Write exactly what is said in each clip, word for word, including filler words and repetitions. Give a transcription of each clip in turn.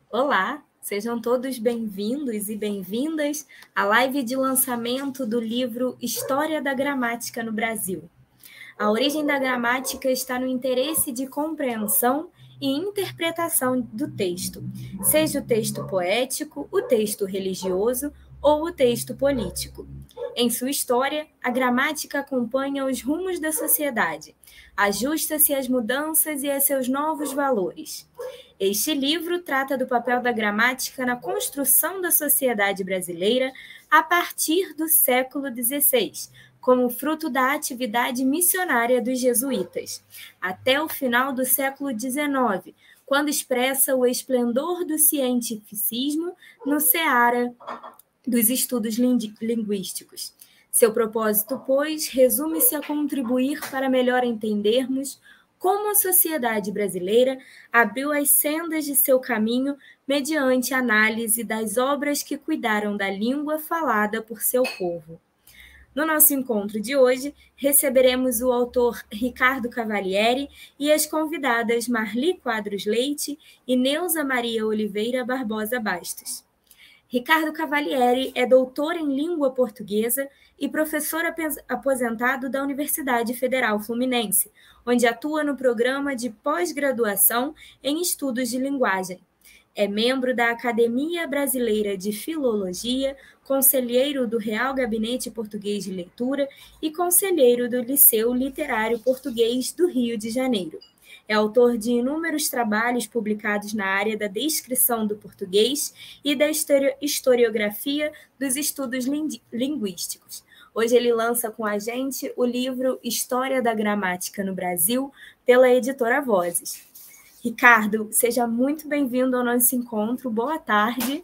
Olá, sejam todos bem-vindos e bem-vindas à live de lançamento do livro História da Gramática no Brasil. A origem da gramática está no interesse de compreensão e interpretação do texto, seja o texto poético, o texto religioso ou o texto político. Em sua história, a gramática acompanha os rumos da sociedade, ajusta-se às mudanças e a seus novos valores. Este livro trata do papel da gramática na construção da sociedade brasileira a partir do século dezesseis, como fruto da atividade missionária dos jesuítas, até o final do século dezenove, quando expressa o esplendor do cientificismo no seara dos estudos linguísticos. Seu propósito, pois, resume-se a contribuir para melhor entendermos como a sociedade brasileira abriu as sendas de seu caminho mediante análise das obras que cuidaram da língua falada por seu povo. No nosso encontro de hoje, receberemos o autor Ricardo Cavalieri e as convidadas Marli Quadros Leite e Neuza Maria Oliveira Barbosa Bastos. Ricardo Cavalieri é doutor em língua portuguesa e professor aposentado da Universidade Federal Fluminense, onde atua no programa de pós-graduação em estudos de linguagem. É membro da Academia Brasileira de Filologia, conselheiro do Real Gabinete Português de Leitura e conselheiro do Liceu Literário Português do Rio de Janeiro. É autor de inúmeros trabalhos publicados na área da descrição do português e da historiografia dos estudos linguísticos. Hoje ele lança com a gente o livro História da Gramática no Brasil, pela editora Vozes. Ricardo, seja muito bem-vindo ao nosso encontro. Boa tarde.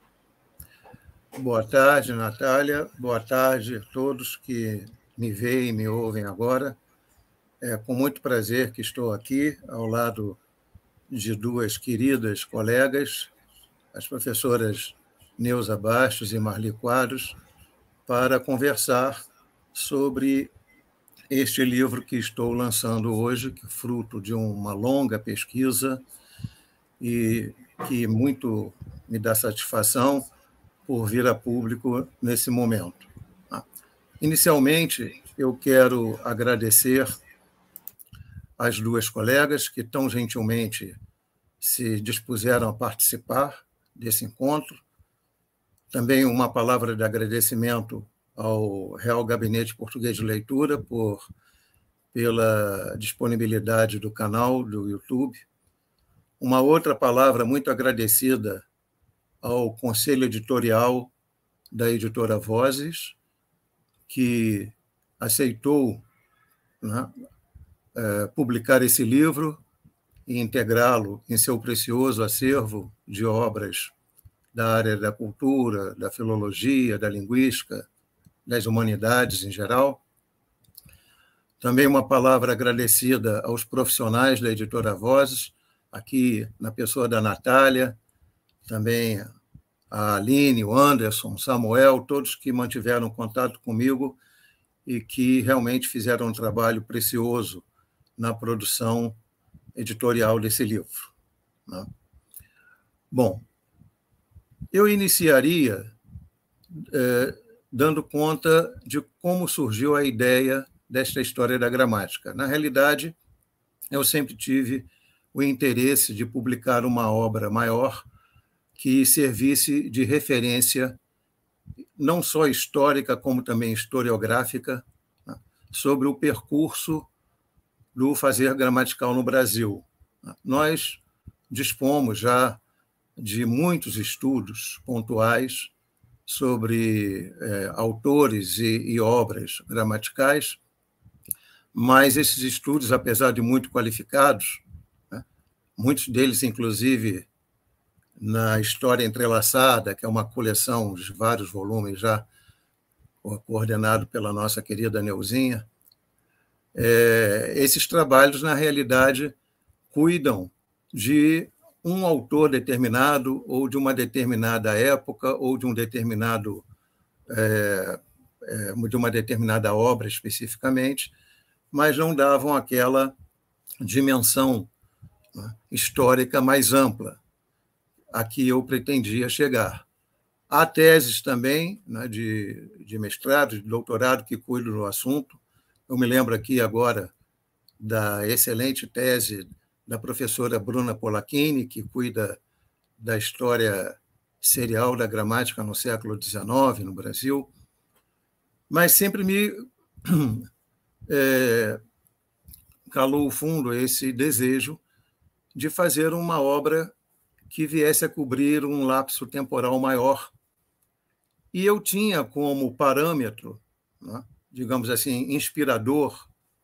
Boa tarde, Natália. Boa tarde a todos que me veem e me ouvem agora. É com muito prazer que estou aqui ao lado de duas queridas colegas, as professoras Neuza Bastos e Marli Quadros, para conversar sobre este livro que estou lançando hoje, que é fruto de uma longa pesquisa e que muito me dá satisfação por vir a público nesse momento. Inicialmente, eu quero agradecer às duas colegas que tão gentilmente se dispuseram a participar desse encontro. Também uma palavra de agradecimento ao Real Gabinete Português de Leitura por, pela disponibilidade do canal do YouTube. Uma outra palavra muito agradecida ao Conselho Editorial da editora Vozes, que aceitou, né, é, publicar esse livro e integrá-lo em seu precioso acervo de obras da área da cultura, da filologia, da linguística, das humanidades em geral. Também uma palavra agradecida aos profissionais da editora Vozes, aqui na pessoa da Natália, também a Aline, o Anderson, o Samuel, todos que mantiveram contato comigo e que realmente fizeram um trabalho precioso na produção editorial desse livro. Bom, eu iniciaria eh, dando conta de como surgiu a ideia desta história da gramática. Na realidade, eu sempre tive o interesse de publicar uma obra maior que servisse de referência não só histórica, como também historiográfica, né, sobre o percurso do fazer gramatical no Brasil. Nós dispomos já de muitos estudos pontuais sobre é, autores e, e obras gramaticais, mas esses estudos, apesar de muito qualificados, né, muitos deles, inclusive, na História Entrelaçada, que é uma coleção de vários volumes já coordenado pela nossa querida Neuzinha, é, esses trabalhos, na realidade, cuidam de um autor determinado ou de uma determinada época ou de um determinado é, é, de uma determinada obra especificamente, mas não davam aquela dimensão, né, histórica mais ampla. a que eu pretendia chegar. Há teses também, né, de, de mestrado, de doutorado, que cuidam do assunto. Eu me lembro aqui agora da excelente tese da professora Bruna Polacchini, que cuida da história serial da gramática no século dezenove, no Brasil. Mas sempre me é, calou fundo esse desejo de fazer uma obra que viesse a cobrir um lapso temporal maior. E eu tinha como parâmetro, né, digamos assim, inspirador,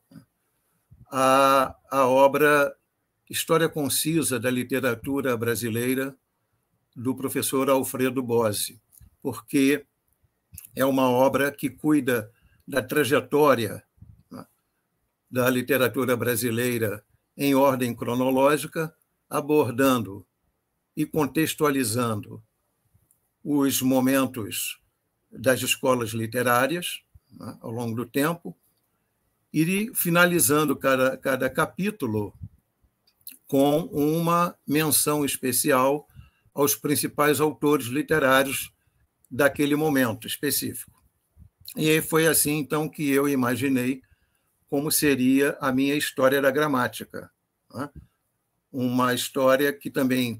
a, a obra História Concisa da Literatura Brasileira, do professor Alfredo Bose, porque é uma obra que cuida da trajetória, né, da literatura brasileira em ordem cronológica, abordando e contextualizando os momentos das escolas literárias, né, ao longo do tempo, e finalizando cada, cada capítulo com uma menção especial aos principais autores literários daquele momento específico. E foi assim, então, que eu imaginei como seria a minha história da gramática, né? Uma história que também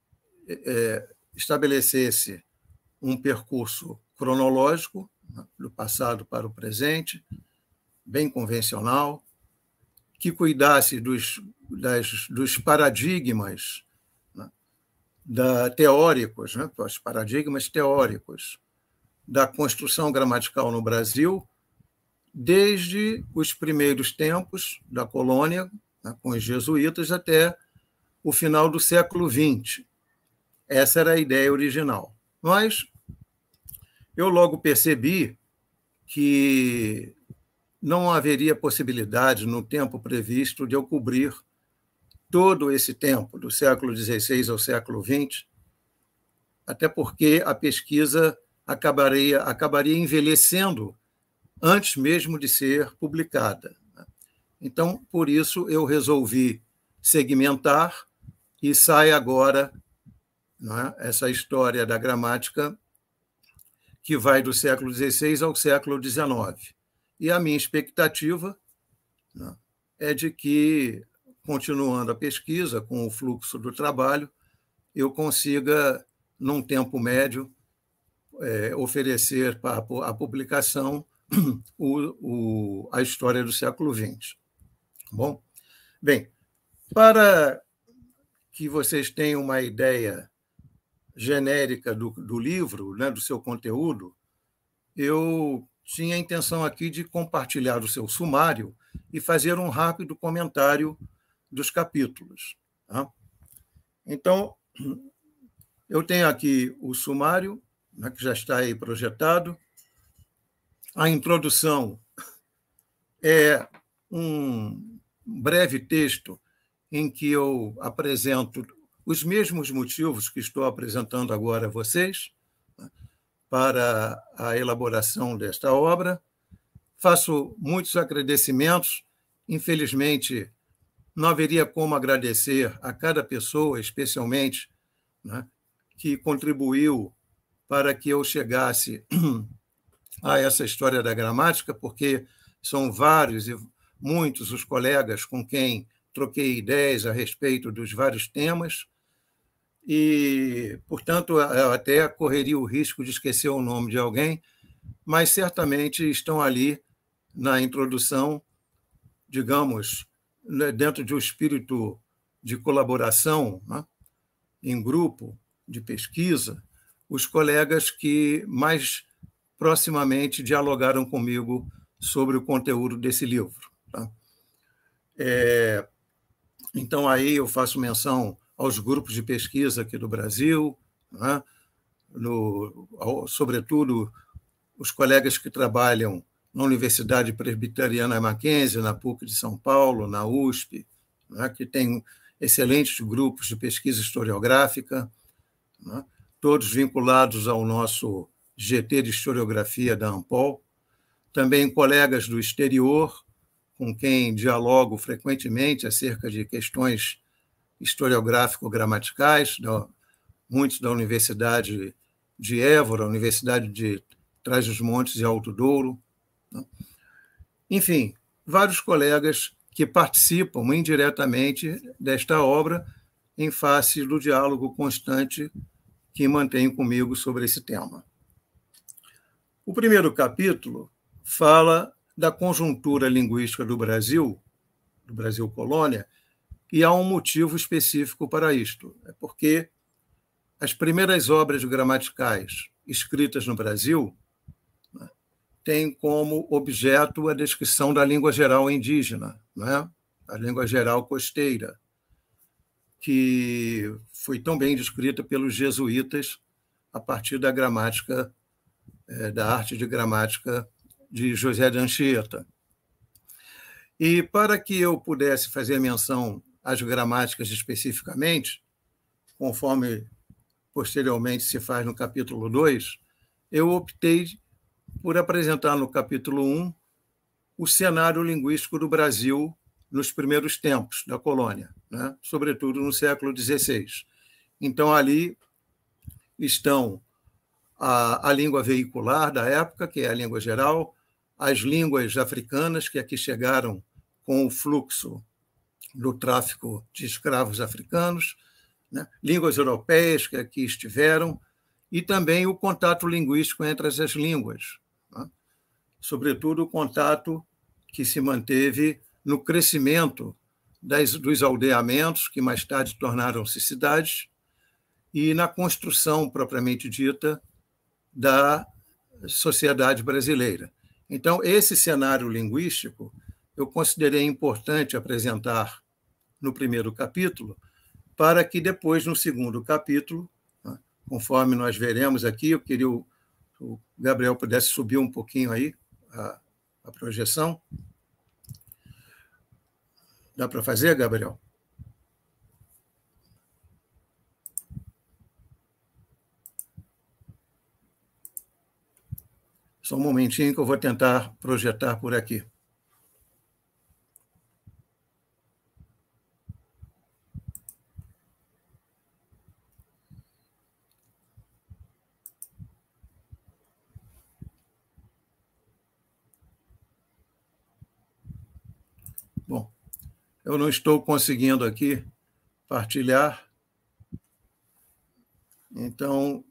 é, estabelecesse um percurso cronológico, né, do passado para o presente, bem convencional, que cuidasse dos, das, dos paradigmas, né, da, teóricos, né, os paradigmas teóricos da construção gramatical no Brasil, desde os primeiros tempos da colônia, né, com os jesuítas, até o final do século vinte. Essa era a ideia original. Mas eu logo percebi que não haveria possibilidade, no tempo previsto, de eu cobrir todo esse tempo, do século dezesseis ao século vinte, até porque a pesquisa acabaria, acabaria envelhecendo antes mesmo de ser publicada. Então, por isso, eu resolvi segmentar e sai agora, né, essa história da gramática que vai do século dezesseis ao século dezenove. E a minha expectativa, né, é de que, continuando a pesquisa, com o fluxo do trabalho, eu consiga, num tempo médio, é, oferecer para a publicação o, o, a história do século vinte. Bom, bem, para que vocês tenham uma ideia genérica do, do livro, né, do seu conteúdo, eu tinha a intenção aqui de compartilhar o seu sumário e fazer um rápido comentário dos capítulos. Tá? Então, eu tenho aqui o sumário, né, que já está aí projetado. A introdução é um breve texto em que eu apresento os mesmos motivos que estou apresentando agora a vocês, né, para a elaboração desta obra. Faço muitos agradecimentos. Infelizmente, não haveria como agradecer a cada pessoa, especialmente, né, que contribuiu para que eu chegasse a essa história da gramática, porque são vários e muitos os colegas com quem troquei ideias a respeito dos vários temas, e, portanto, eu até correria o risco de esquecer o nome de alguém, mas certamente estão ali na introdução, digamos, dentro de um espírito de colaboração, né, em grupo, de pesquisa, os colegas que mais proximamente dialogaram comigo sobre o conteúdo desse livro. Tá? É, então, aí eu faço menção aos grupos de pesquisa aqui do Brasil, né? no, ao, sobretudo os colegas que trabalham na Universidade Presbiteriana Mackenzie, na PUC de São Paulo, na U S P, né? que tem excelentes grupos de pesquisa historiográfica, né? todos vinculados ao nosso G T de Historiografia da ANPOL. Também colegas do exterior, com quem dialogo frequentemente acerca de questões historiográfico-gramaticais, muitos da Universidade de Évora, Universidade de Trás-os-Montes e Alto Douro. Enfim, vários colegas que participam indiretamente desta obra em face do diálogo constante que mantenho comigo sobre esse tema. O primeiro capítulo fala da conjuntura linguística do Brasil, do Brasil colônia, e há um motivo específico para isto. É porque as primeiras obras gramaticais escritas no Brasil, né, têm como objeto a descrição da língua geral indígena, né, a língua geral costeira, que foi tão bem descrita pelos jesuítas a partir da gramática, é, da arte de gramática de José de Anchieta. E para que eu pudesse fazer menção às gramáticas especificamente, conforme posteriormente se faz no capítulo dois, eu optei por apresentar no capítulo um o cenário linguístico do Brasil nos primeiros tempos da colônia, né? Sobretudo no século dezesseis. Então, ali estão a, a língua vehicular da época, que é a língua geral, as línguas africanas, que aqui chegaram com o fluxo do tráfico de escravos africanos, né? Línguas europeias que aqui estiveram, e também o contato linguístico entre essas línguas, né? Sobretudo o contato que se manteve no crescimento das, dos aldeamentos, que mais tarde tornaram-se cidades, e na construção, propriamente dita, da sociedade brasileira. Então, esse cenário linguístico eu considerei importante apresentar no primeiro capítulo, para que depois, no segundo capítulo, né, conforme nós veremos aqui, eu queria o, o Gabriel pudesse subir um pouquinho aí a, a projeção. Dá para fazer, Gabriel? Só um momentinho que eu vou tentar projetar por aqui. Bom, eu não estou conseguindo aqui partilhar, então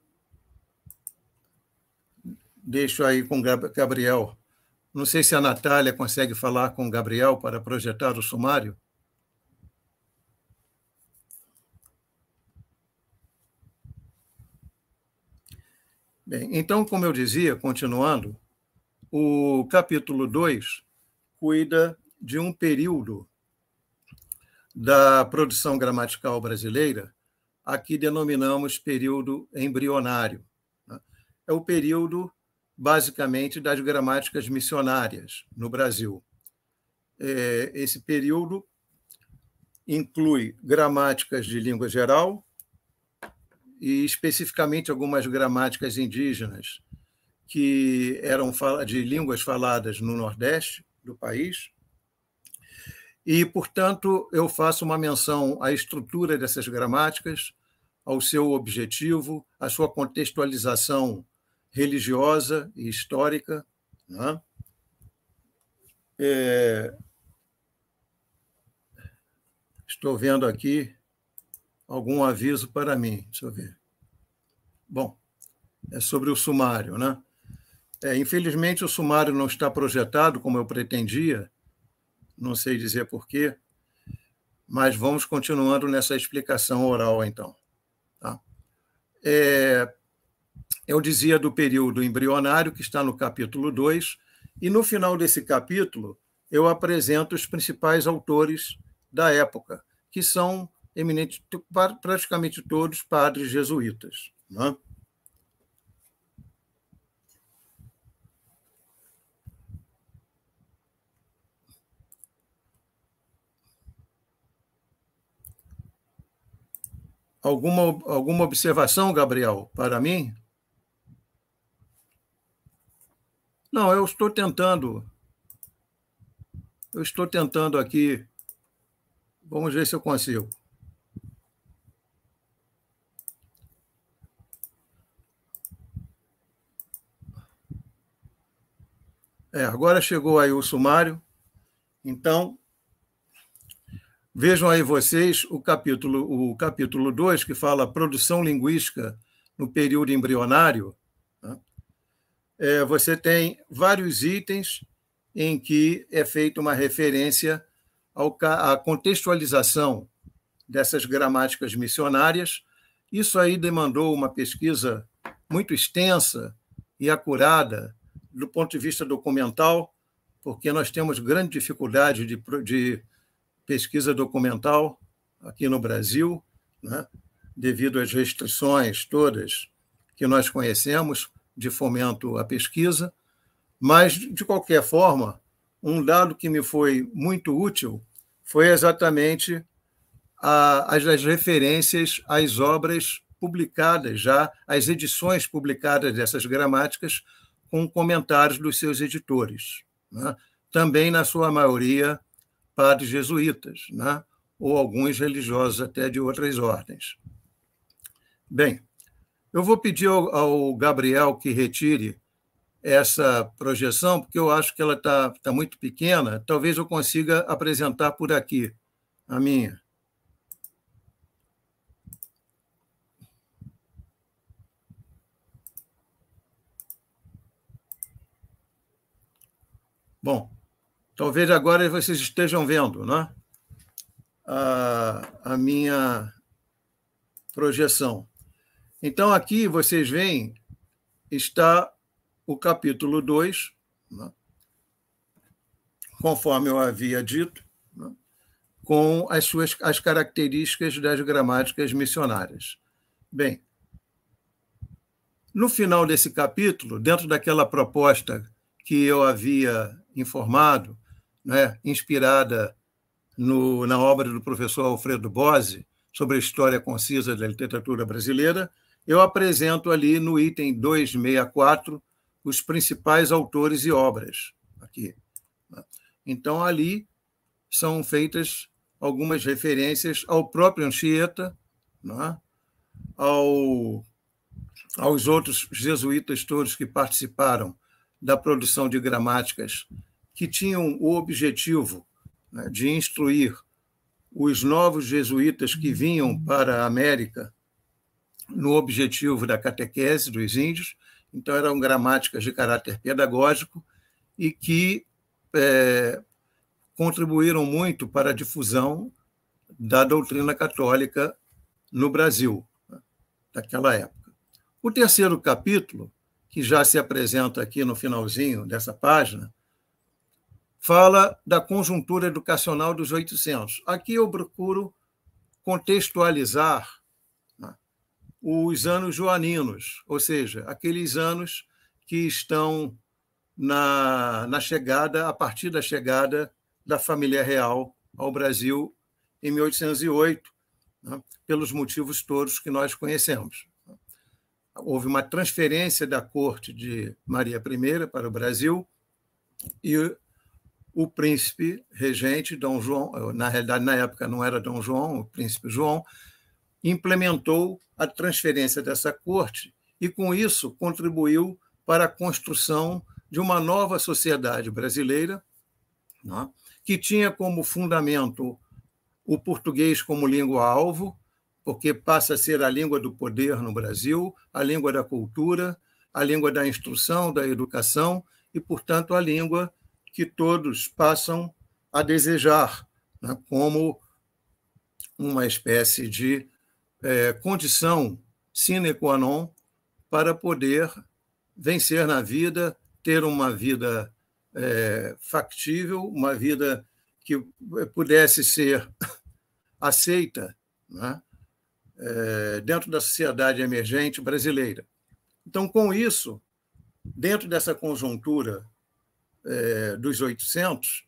deixo aí com o Gabriel. Não sei se a Natália consegue falar com o Gabriel para projetar o sumário. Bem, então, como eu dizia, continuando, o capítulo dois cuida de um período da produção gramatical brasileira, aqui denominamos período embrionário. É o período, basicamente, das gramáticas missionárias no Brasil. Esse período inclui gramáticas de língua geral e, especificamente, algumas gramáticas indígenas que eram de línguas faladas no Nordeste do país. E, portanto, eu faço uma menção à estrutura dessas gramáticas, ao seu objetivo, à sua contextualização religiosa e histórica, né? É... Estou vendo aqui algum aviso para mim. Deixa eu ver. Bom, é sobre o sumário, né? É, infelizmente, o sumário não está projetado como eu pretendia, não sei dizer porquê, mas vamos continuando nessa explicação oral, então. Tá? É, eu dizia do período embrionário, que está no capítulo dois, e no final desse capítulo eu apresento os principais autores da época, que são eminentes, praticamente todos padres jesuítas, né? Alguma, alguma observação, Gabriel, para mim? Não, eu estou tentando. Eu estou tentando aqui. Vamos ver se eu consigo. É, agora chegou aí o sumário. Então, vejam aí vocês o capítulo o capítulo dois, que fala produção linguística no período embrionário. Né? É, você tem vários itens em que é feita uma referência ao, à contextualização dessas gramáticas missionárias. Isso aí demandou uma pesquisa muito extensa e acurada do ponto de vista documental, porque nós temos grande dificuldade de, de pesquisa documental aqui no Brasil, né, devido às restrições todas que nós conhecemos de fomento à pesquisa. Mas, de qualquer forma, um dado que me foi muito útil foi exatamente a, as, as referências às obras publicadas já, às edições publicadas dessas gramáticas, com comentários dos seus editores, né? Também, na sua maioria, padres jesuítas, né? Ou alguns religiosos até de outras ordens. Bem, eu vou pedir ao, ao Gabriel que retire essa projeção, porque eu acho que ela está tá muito pequena. Talvez eu consiga apresentar por aqui a minha. Bom, talvez agora vocês estejam vendo, né? a, a minha projeção. Então, aqui vocês veem, está o capítulo dois, né? Conforme eu havia dito, né? Com as suas as características das gramáticas missionárias. Bem, no final desse capítulo, dentro daquela proposta que eu havia informado, né, inspirada no, na obra do professor Alfredo Bose, sobre a história concisa da literatura brasileira, eu apresento ali no item duzentos e sessenta e quatro os principais autores e obras. Aqui. Então, ali são feitas algumas referências ao próprio Anchieta, né, ao, aos outros jesuítas todos que participaram da produção de gramáticas que tinham o objetivo, né, de instruir os novos jesuítas que vinham para a América no objetivo da catequese dos índios. Então, eram gramáticas de caráter pedagógico e que é, contribuíram muito para a difusão da doutrina católica no Brasil, né, daquela época. O terceiro capítulo, que já se apresenta aqui no finalzinho dessa página, fala da conjuntura educacional dos oitocentos. Aqui eu procuro contextualizar, né, os anos joaninos, ou seja, aqueles anos que estão na, na chegada, a partir da chegada da família real ao Brasil em mil oitocentos e oito, né, pelos motivos todos que nós conhecemos. Houve uma transferência da corte de Maria I para o Brasil e o príncipe regente, Dom João, na realidade, na época não era Dom João, o príncipe João, implementou a transferência dessa corte e, com isso, contribuiu para a construção de uma nova sociedade brasileira, né, que tinha como fundamento o português como língua-alvo, porque passa a ser a língua do poder no Brasil, a língua da cultura, a língua da instrução, da educação e, portanto, a língua que todos passam a desejar, né, como uma espécie de é, condição sine qua non para poder vencer na vida, ter uma vida é, factível, uma vida que pudesse ser aceita, né, é, dentro da sociedade emergente brasileira. Então, com isso, dentro dessa conjuntura é, dos oitocentos,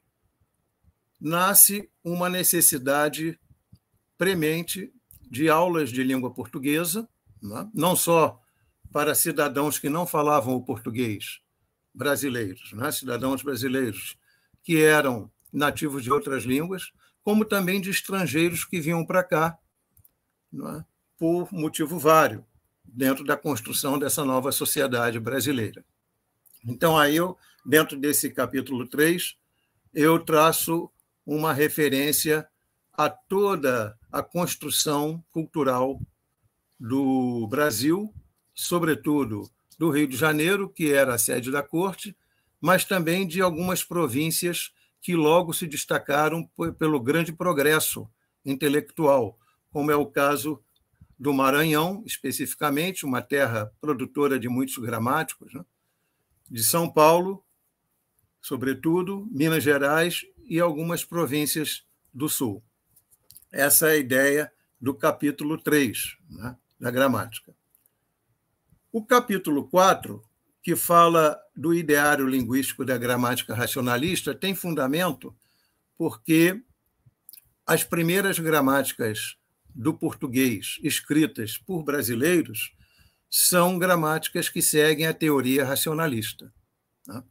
nasce uma necessidade premente de aulas de língua portuguesa, né, não só para cidadãos que não falavam o português brasileiros, né, cidadãos brasileiros que eram nativos de outras línguas, como também de estrangeiros que vinham para cá, né, por motivo vário, dentro da construção dessa nova sociedade brasileira. Então, aí eu dentro desse capítulo três, eu traço uma referência a toda a construção cultural do Brasil, sobretudo do Rio de Janeiro, que era a sede da corte, mas também de algumas províncias que logo se destacaram pelo grande progresso intelectual, como é o caso do Maranhão, especificamente, uma terra produtora de muitos gramáticos, né? De São Paulo, sobretudo, Minas Gerais e algumas províncias do Sul. Essa é a ideia do capítulo três, né, da gramática. O capítulo quatro, que fala do ideário linguístico da gramática racionalista, tem fundamento porque as primeiras gramáticas do português escritas por brasileiros são gramáticas que seguem a teoria racionalista, né?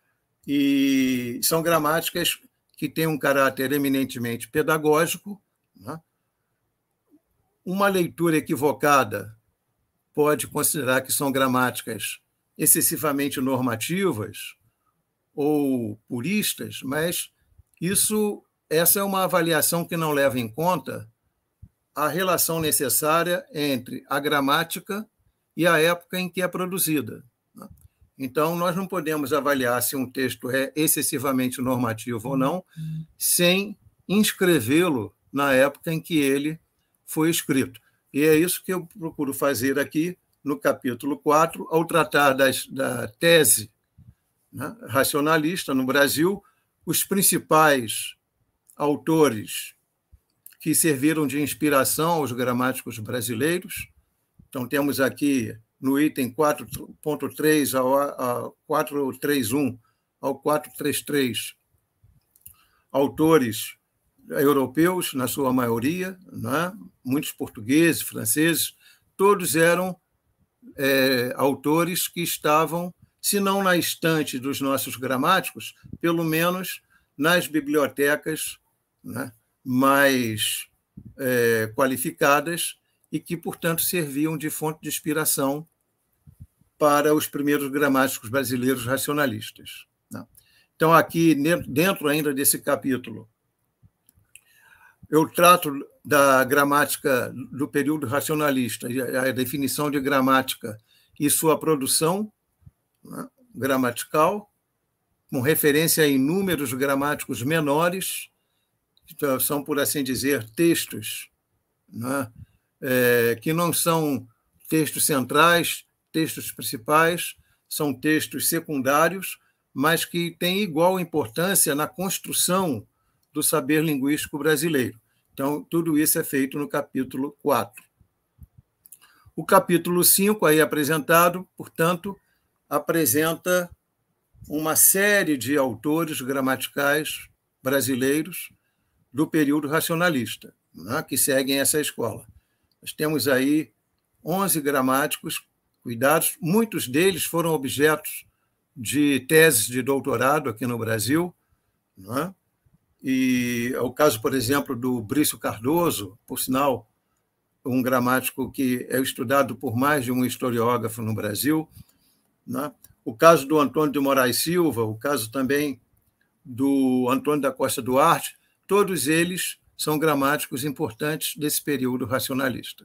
E são gramáticas que têm um caráter eminentemente pedagógico, né? Uma leitura equivocada pode considerar que são gramáticas excessivamente normativas ou puristas, mas isso, essa é uma avaliação que não leva em conta a relação necessária entre a gramática e a época em que é produzida. Então, nós não podemos avaliar se um texto é excessivamente normativo ou não, sem inscrevê-lo na época em que ele foi escrito. E é isso que eu procuro fazer aqui no capítulo quatro, ao tratar das, da tese, né, racionalista no Brasil. Os principais autores que serviram de inspiração aos gramáticos brasileiros. Então, temos aqui no item quatro ponto três ao quatrocentos e trinta e um ao quatrocentos e trinta e três, autores europeus, na sua maioria, né? Muitos portugueses, franceses, todos eram é, autores que estavam, se não na estante dos nossos gramáticos, pelo menos nas bibliotecas, né, mais é, qualificadas e que, portanto, serviam de fonte de inspiração para os primeiros gramáticos brasileiros racionalistas, né? Então, aqui, dentro ainda desse capítulo, eu trato da gramática do período racionalista, a definição de gramática e sua produção, né, gramatical, com referência a inúmeros gramáticos menores, então, são, por assim dizer, textos, né, é, que não são textos centrais, textos principais, são textos secundários, mas que têm igual importância na construção do saber linguístico brasileiro. Então, tudo isso é feito no capítulo quatro. O capítulo cinco, aí apresentado, portanto, apresenta uma série de autores gramaticais brasileiros do período racionalista, né, que seguem essa escola. Nós temos aí onze gramáticos cuidados, muitos deles foram objetos de teses de doutorado aqui no Brasil, né? E é o caso, por exemplo, do Brício Cardoso, por sinal, um gramático que é estudado por mais de um historiógrafo no Brasil, né? O caso do Antônio de Moraes Silva, o caso também do Antônio da Costa Duarte, todos eles são gramáticos importantes desse período racionalista.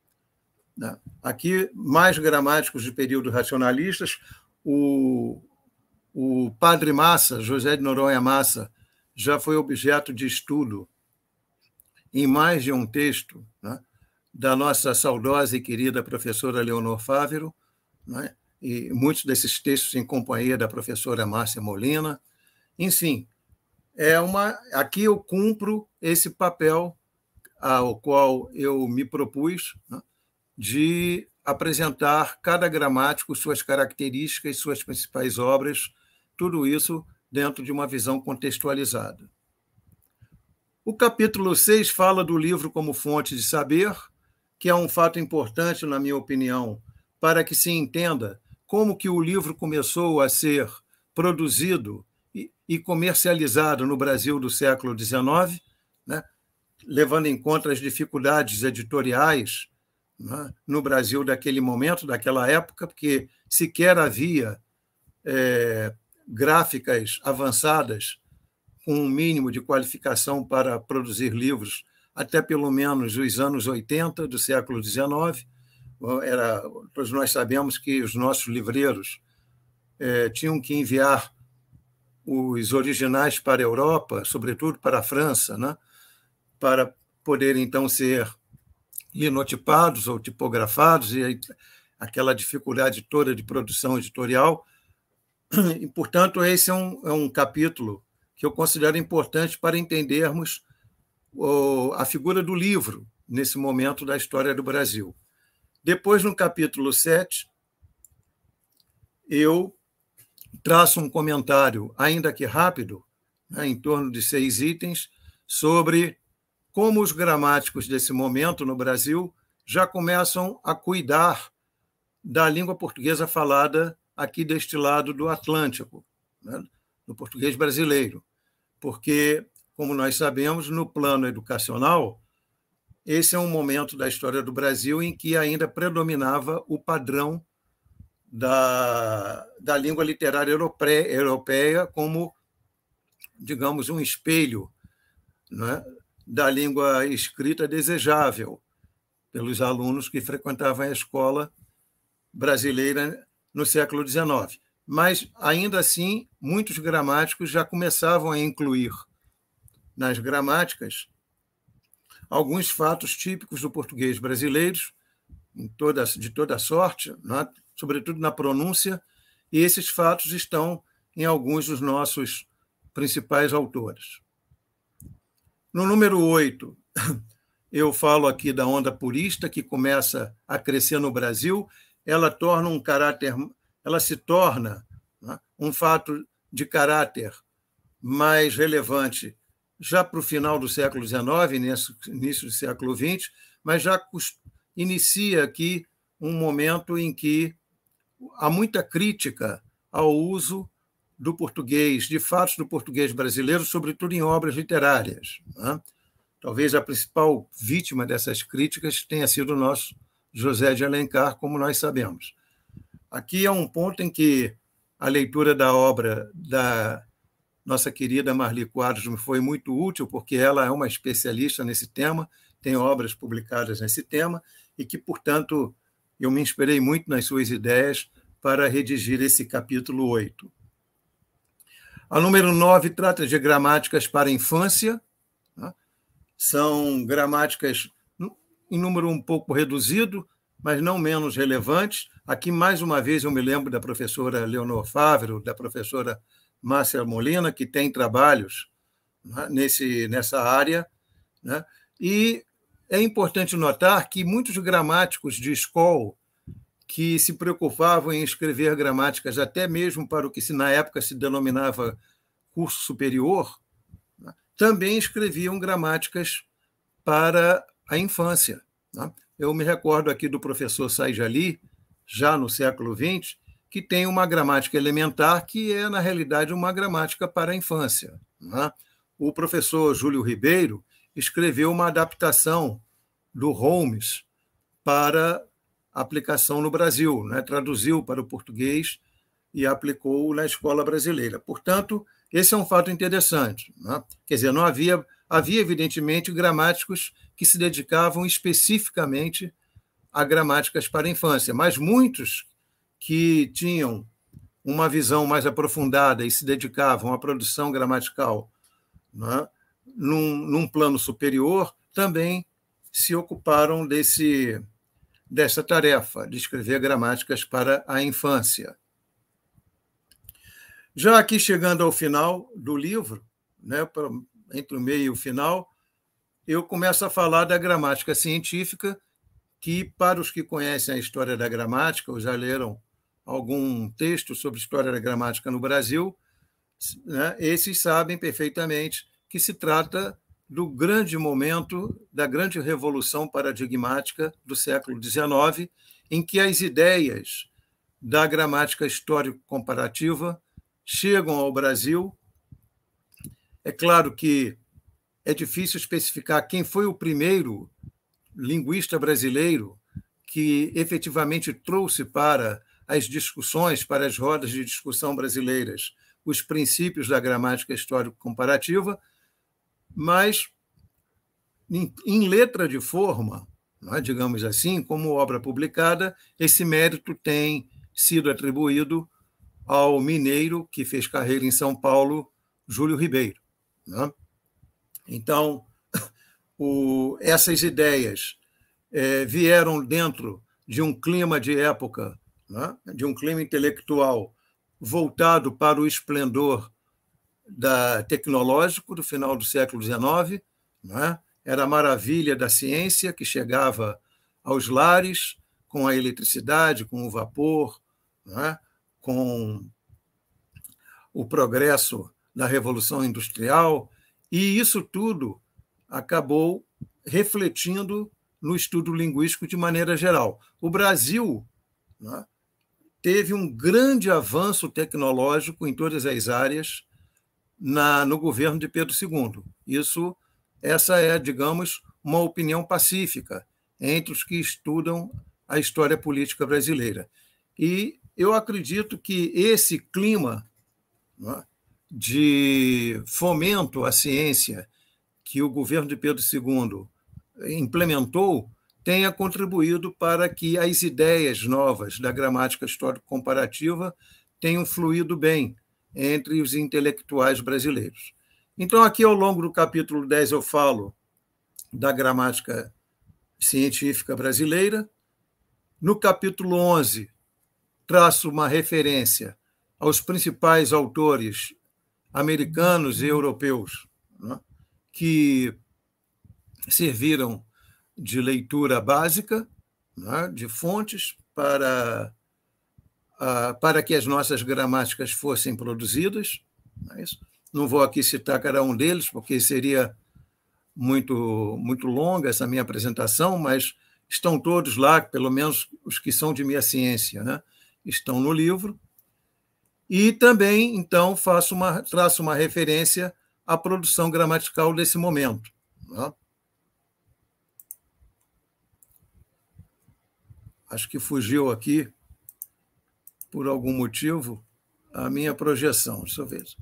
Aqui, mais gramáticos de período racionalistas, o, o Padre Massa, José de Noronha Massa, já foi objeto de estudo em mais de um texto, né, da nossa saudosa e querida professora Leonor Fávero, né, e muitos desses textos em companhia da professora Márcia Molina. Enfim, é uma, aqui eu cumpro esse papel ao qual eu me propus, né, de apresentar cada gramático, suas características, suas principais obras, tudo isso dentro de uma visão contextualizada. O capítulo seis fala do livro como fonte de saber, que é um fato importante, na minha opinião, para que se entenda como que o livro começou a ser produzido e comercializado no Brasil do século dezenove, né, levando em conta as dificuldades editoriais, né, no Brasil daquele momento, daquela época, porque sequer havia é, gráficas avançadas, com um mínimo de qualificação para produzir livros, até pelo menos os anos oitenta do século dezenove. Era, todos nós sabemos que os nossos livreiros eh, tinham que enviar os originais para a Europa, sobretudo para a França, né, para poderem, então, ser linotipados ou tipografados, e aquela dificuldade toda de produção editorial. E, portanto, esse é um, é um capítulo que eu considero importante para entendermos o, a figura do livro nesse momento da história do Brasil. Depois, no capítulo sete, eu traço um comentário, ainda que rápido, né, em torno de seis itens, sobre como os gramáticos desse momento no Brasil já começam a cuidar da língua portuguesa falada aqui deste lado do Atlântico, né, no português brasileiro. Porque, como nós sabemos, no plano educacional, esse é um momento da história do Brasil em que ainda predominava o padrão da, da língua literária europeia, europeia como, digamos, um espelho, né, da língua escrita desejável pelos alunos que frequentavam a escola brasileira no século dezenove. Mas, ainda assim, muitos gramáticos já começavam a incluir nas gramáticas alguns fatos típicos do português brasileiro, em toda, de toda sorte, né, sobretudo na pronúncia, e esses fatos estão em alguns dos nossos principais autores. No número oito, eu falo aqui da onda purista, que começa a crescer no Brasil. Ela torna um caráter, ela se torna, né, um fato de caráter mais relevante já para o final do século dezenove, início do século vinte, mas já inicia aqui um momento em que há muita crítica ao uso do português, de fatos do português brasileiro, sobretudo em obras literárias, né? Talvez a principal vítima dessas críticas tenha sido o nosso José de Alencar, como nós sabemos. Aqui é um ponto em que a leitura da obra da nossa querida Marli Quadros me foi muito útil, porque ela é uma especialista nesse tema, tem obras publicadas nesse tema, e que, portanto, eu me inspirei muito nas suas ideias para redigir esse capítulo oito. A número nove trata de gramáticas para a infância, né? São gramáticas em número um pouco reduzido, mas não menos relevantes. Aqui, mais uma vez, eu me lembro da professora Leonor Fávero, da professora Márcia Molina, que tem trabalhos, né, nesse, nessa área, né? E é importante notar que muitos gramáticos de escola que se preocupavam em escrever gramáticas até mesmo para o que se, na época se denominava curso superior, né, também escreviam gramáticas para a infância, né? Eu me recordo aqui do professor Saijali, já no século vinte, que tem uma gramática elementar que é, na realidade, uma gramática para a infância, né? O professor Júlio Ribeiro escreveu uma adaptação do Holmes para aplicação no Brasil, né? Traduziu para o português e aplicou na escola brasileira. Portanto, esse é um fato interessante, né? Quer dizer, não havia, havia, evidentemente, gramáticos que se dedicavam especificamente a gramáticas para a infância, mas muitos que tinham uma visão mais aprofundada e se dedicavam à produção gramatical, né, num, num plano superior, também se ocuparam desse, dessa tarefa de escrever gramáticas para a infância. Já aqui chegando ao final do livro, né, entre o meio e o final, eu começo a falar da gramática científica, que, para os que conhecem a história da gramática, ou já leram algum texto sobre história da gramática no Brasil, né, esses sabem perfeitamente que se trata do grande momento, da grande revolução paradigmática do século dezenove, em que as ideias da gramática histórico-comparativa chegam ao Brasil. É claro que é difícil especificar quem foi o primeiro linguista brasileiro que efetivamente trouxe para as discussões, para as rodas de discussão brasileiras, os princípios da gramática histórico-comparativa, mas, em, em letra de forma, né, digamos assim, como obra publicada, esse mérito tem sido atribuído ao mineiro que fez carreira em São Paulo, Júlio Ribeiro. Né? Então, o, essas ideias é, vieram dentro de um clima de época, né, de um clima intelectual voltado para o esplendor da, tecnológico do final do século dezenove, né? Era a maravilha da ciência que chegava aos lares com a eletricidade, com o vapor, né? Com o progresso da Revolução Industrial, e isso tudo acabou refletindo no estudo linguístico de maneira geral. O Brasil, né, teve um grande avanço tecnológico em todas as áreas na, no governo de Pedro segundo. Isso, essa é, digamos, uma opinião pacífica entre os que estudam a história política brasileira. E eu acredito que esse clima, né, de fomento à ciência que o governo de Pedro segundo implementou tenha contribuído para que as ideias novas da gramática histórico-comparativa tenham fluído bem entre os intelectuais brasileiros. Então, aqui ao longo do capítulo dez eu falo da gramática científica brasileira. No capítulo onze, traço uma referência aos principais autores americanos e europeus, né, que serviram de leitura básica, né, de fontes para, a, para que as nossas gramáticas fossem produzidas. Não é isso? Não vou aqui citar cada um deles, porque seria muito, muito longa essa minha apresentação, mas estão todos lá, pelo menos os que são de minha ciência, né, estão no livro. E também, então, faço uma, traço uma referência à produção gramatical desse momento. Né? Acho que fugiu aqui, por algum motivo, a minha projeção. Deixa eu ver.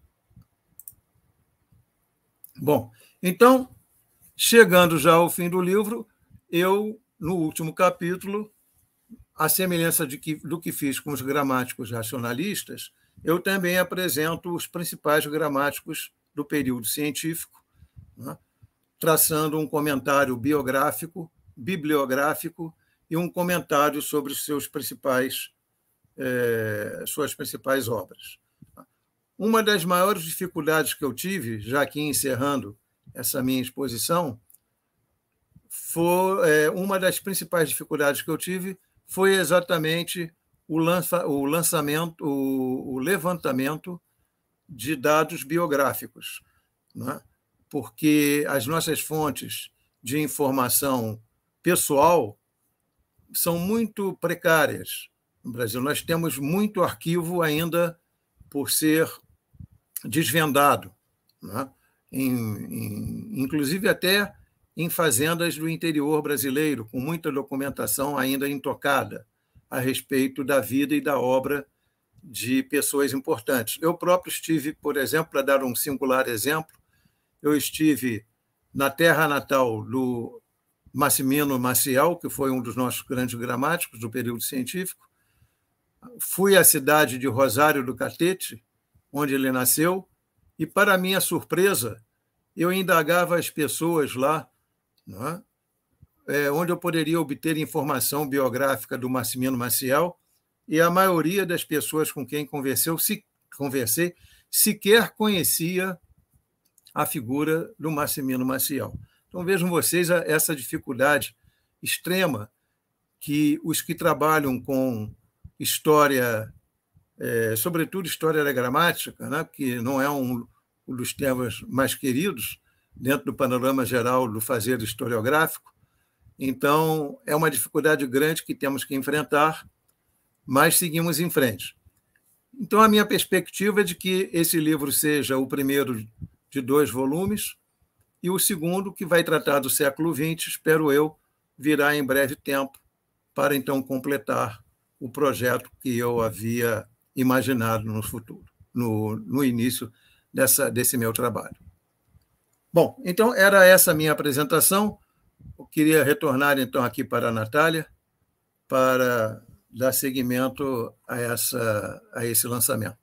Bom, então, chegando já ao fim do livro, eu, no último capítulo, à semelhança de que, do que fiz com os gramáticos racionalistas, eu também apresento os principais gramáticos do período científico, né, traçando um comentário biográfico, bibliográfico e um comentário sobre os seus principais, eh, suas principais obras. Uma das maiores dificuldades que eu tive, já aqui encerrando essa minha exposição, foi, eh, uma das principais dificuldades que eu tive foi exatamente o, lança, o lançamento, o, o levantamento de dados biográficos, né? Porque as nossas fontes de informação pessoal são muito precárias no Brasil. Nós temos muito arquivo ainda por ser desvendado, né? em, em, inclusive até em fazendas do interior brasileiro, com muita documentação ainda intocada a respeito da vida e da obra de pessoas importantes. Eu próprio estive, por exemplo, para dar um singular exemplo, eu estive na terra natal do Massimino Maciel, que foi um dos nossos grandes gramáticos do período científico. Fui à cidade de Rosário do Catete, onde ele nasceu, e, para minha surpresa, eu indagava as pessoas lá, não é? É, onde eu poderia obter informação biográfica do Massimino Maciel, e a maioria das pessoas com quem conversei, se, conversei sequer conhecia a figura do Massimino Maciel. Então, vejam vocês essa dificuldade extrema que os que trabalham com história, é, sobretudo história da gramática, né, que não é um, um dos temas mais queridos dentro do panorama geral do fazer historiográfico. Então, é uma dificuldade grande que temos que enfrentar, mas seguimos em frente. Então, a minha perspectiva é de que esse livro seja o primeiro de dois volumes e o segundo, que vai tratar do século vinte, espero eu, virá em breve tempo para, então, completar o projeto que eu havia imaginado no futuro. no, no início dessa, desse meu trabalho. Bom, então era essa a minha apresentação. Eu queria retornar então aqui para a Natália para dar seguimento a, essa, a esse lançamento.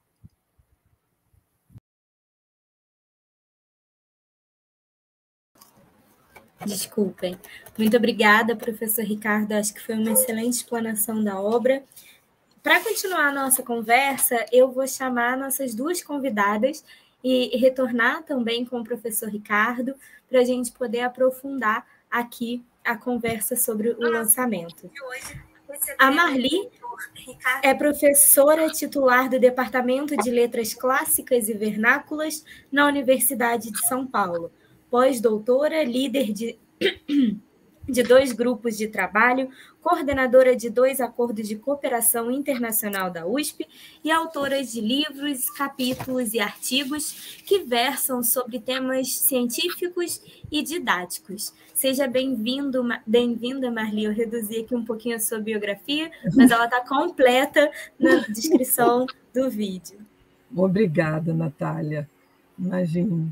Desculpem. Muito obrigada, professor Ricardo. Acho que foi uma excelente explanação da obra. Para continuar a nossa conversa, eu vou chamar nossas duas convidadas e retornar também com o professor Ricardo para a gente poder aprofundar aqui a conversa sobre o lançamento. A Marli é professora titular do Departamento de Letras Clássicas e Vernáculas na Universidade de São Paulo, pós-doutora, líder de, de dois grupos de trabalho, coordenadora de dois acordos de cooperação internacional da U S P e autora de livros, capítulos e artigos que versam sobre temas científicos e didáticos. Seja bem-vindo, bem-vinda, Marli. Eu reduzi aqui um pouquinho a sua biografia, mas ela está completa na descrição do vídeo. Obrigada, Natália. Imagine.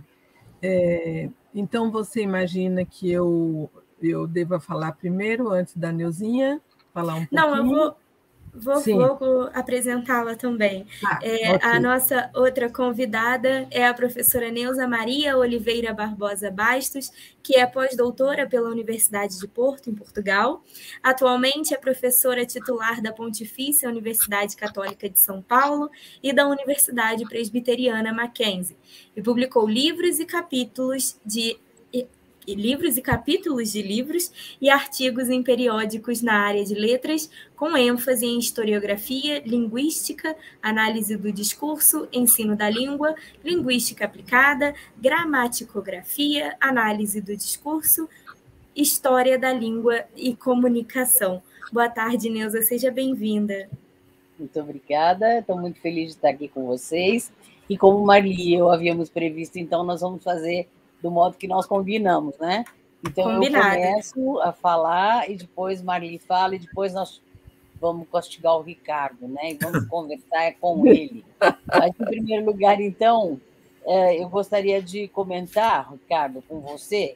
É, então, você imagina que eu, eu deva falar primeiro, antes da Neuzinha? Falar um pouquinho? Não, eu vou, vou, vou apresentá-la também. Ah, é, okay. A nossa outra convidada é a professora Neuza Maria Oliveira Barbosa Bastos, que é pós-doutora pela Universidade de Porto, em Portugal. Atualmente é professora titular da Pontifícia Universidade Católica de São Paulo e da Universidade Presbiteriana Mackenzie, e publicou livros e capítulos de E livros e capítulos de livros e artigos em periódicos na área de letras, com ênfase em historiografia, linguística, análise do discurso, ensino da língua, linguística aplicada, gramaticografia, análise do discurso, história da língua e comunicação. Boa tarde, Neuza, seja bem-vinda. Muito obrigada, estou muito feliz de estar aqui com vocês. E como Marli e eu havíamos previsto, então nós vamos fazer do modo que nós combinamos, né? Então, Combinado. Eu começo a falar e depois Marli fala e depois nós vamos castigar o Ricardo, né? E vamos conversar com ele. Mas, em primeiro lugar, então, eu gostaria de comentar, Ricardo, com você,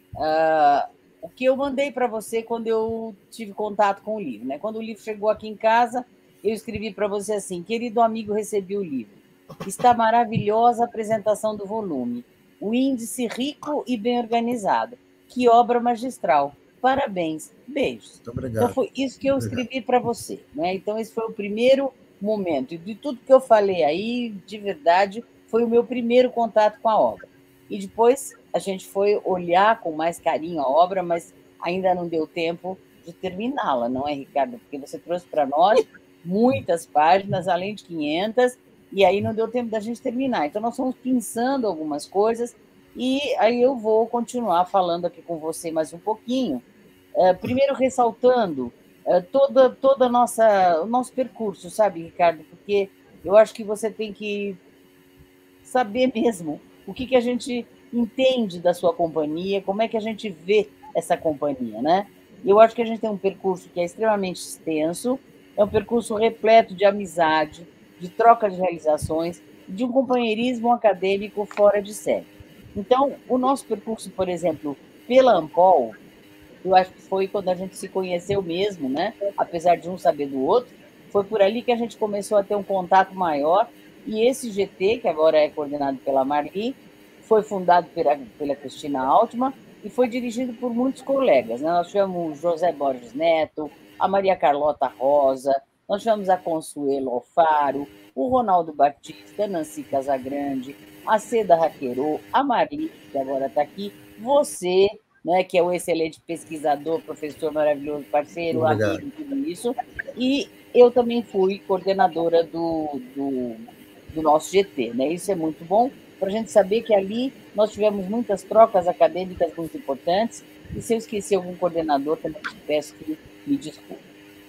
uh, o que eu mandei para você quando eu tive contato com o livro, né? Quando o livro chegou aqui em casa, eu escrevi para você assim: querido amigo, recebi o livro. Está maravilhosa a apresentação do volume. O índice rico e bem organizado. Que obra magistral. Parabéns. Beijos. Muito obrigado. Então, foi isso que eu escrevi para você, né? Então, esse foi o primeiro momento. E de tudo que eu falei aí, de verdade, foi o meu primeiro contato com a obra. E depois a gente foi olhar com mais carinho a obra, mas ainda não deu tempo de terminá-la, não é, Ricardo? Porque você trouxe para nós muitas páginas, além de quinhentas, e aí não deu tempo da gente terminar. Então, nós fomos pensando algumas coisas, e aí eu vou continuar falando aqui com você mais um pouquinho. Uh, primeiro, ressaltando uh, toda, toda a nossa, o nosso percurso, sabe, Ricardo? Porque eu acho que você tem que saber mesmo o que, que a gente entende da sua companhia, como é que a gente vê essa companhia, né? Eu acho que a gente tem um percurso que é extremamente extenso, é um percurso repleto de amizade, de troca de realizações, de um companheirismo acadêmico fora de série. Então, o nosso percurso, por exemplo, pela Ampol, eu acho que foi quando a gente se conheceu mesmo, né? Apesar de um saber do outro, foi por ali que a gente começou a ter um contato maior, e esse G T, que agora é coordenado pela Marli, foi fundado pela, pela Cristina Altman e foi dirigido por muitos colegas, né? Nós tivemos o José Borges Neto, a Maria Carlota Rosa, nós tivemos a Consuelo Alfaro, o Ronaldo Batista, a Nancy Casagrande, a Seda Raqueiro, a Marli, que agora está aqui, você, né, que é o excelente pesquisador, professor maravilhoso, parceiro, Obrigado. Amigo, tudo isso. E eu também fui coordenadora do, do, do nosso G T, né? Isso é muito bom para a gente saber que ali nós tivemos muitas trocas acadêmicas muito importantes, e se eu esqueci algum coordenador, também te peço que me desculpe.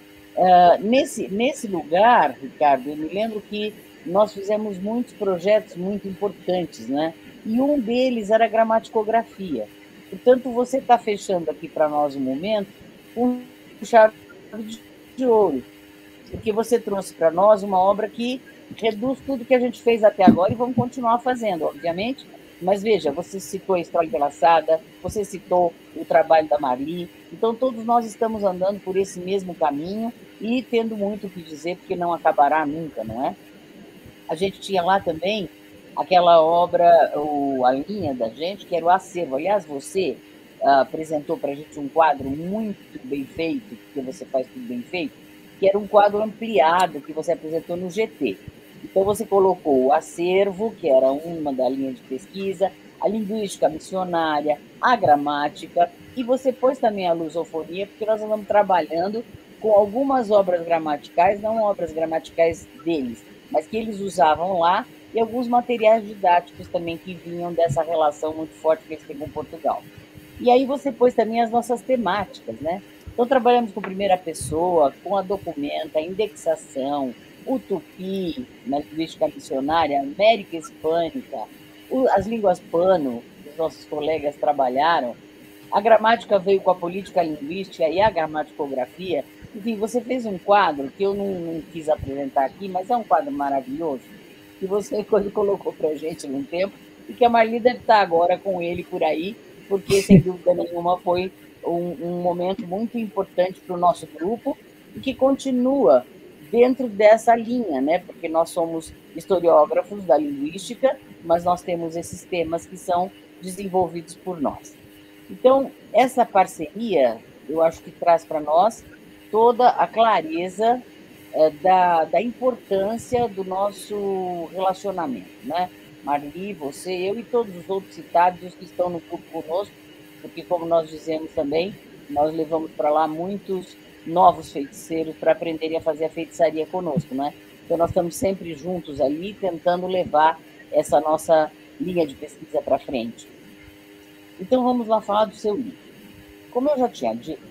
Uh, nesse, nesse lugar, Ricardo, eu me lembro que nós fizemos muitos projetos muito importantes, né? E um deles era a gramaticografia. Portanto, você está fechando aqui para nós um momento com chave de ouro, porque você trouxe para nós uma obra que reduz tudo que a gente fez até agora e vamos continuar fazendo, obviamente. Mas veja, você citou a História Entrelaçada, você citou o trabalho da Marli, então todos nós estamos andando por esse mesmo caminho e tendo muito o que dizer, porque não acabará nunca, não é? A gente tinha lá também aquela obra, o, a linha da gente, que era o acervo. Aliás, você uh, apresentou para a gente um quadro muito bem feito, porque você faz tudo bem feito, que era um quadro ampliado que você apresentou no G T. Então, você colocou o acervo, que era uma da linha de pesquisa, a linguística missionária, a gramática, e você pôs também a lusofonia, porque nós estamos trabalhando com algumas obras gramaticais, não obras gramaticais deles, mas que eles usavam lá, e alguns materiais didáticos também que vinham dessa relação muito forte que eles têm com Portugal. E aí você pôs também as nossas temáticas, né? Então, trabalhamos com primeira pessoa, com a documenta, a indexação, o tupi, na linguística missionária, a América Hispânica, as línguas pano, que os nossos colegas trabalharam, a gramática veio com a política linguística e a gramaticografia. Enfim, você fez um quadro que eu não, não quis apresentar aqui, mas é um quadro maravilhoso, que você colocou para a gente num tempo, e que a Marli deve estar agora com ele por aí, porque, sem dúvida nenhuma, foi um, um momento muito importante para o nosso grupo e que continua dentro dessa linha, né? Porque nós somos historiógrafos da linguística, mas nós temos esses temas que são desenvolvidos por nós. Então, essa parceria, eu acho que traz para nós toda a clareza é, da, da importância do nosso relacionamento, né? Marli, você, eu e todos os outros citados, os que estão no grupo conosco, porque, como nós dizemos também, nós levamos para lá muitos novos feiticeiros para aprenderem a fazer a feitiçaria conosco, né? Então, nós estamos sempre juntos ali, tentando levar essa nossa linha de pesquisa para frente. Então, vamos lá falar do seu livro. Como eu já tinha dito,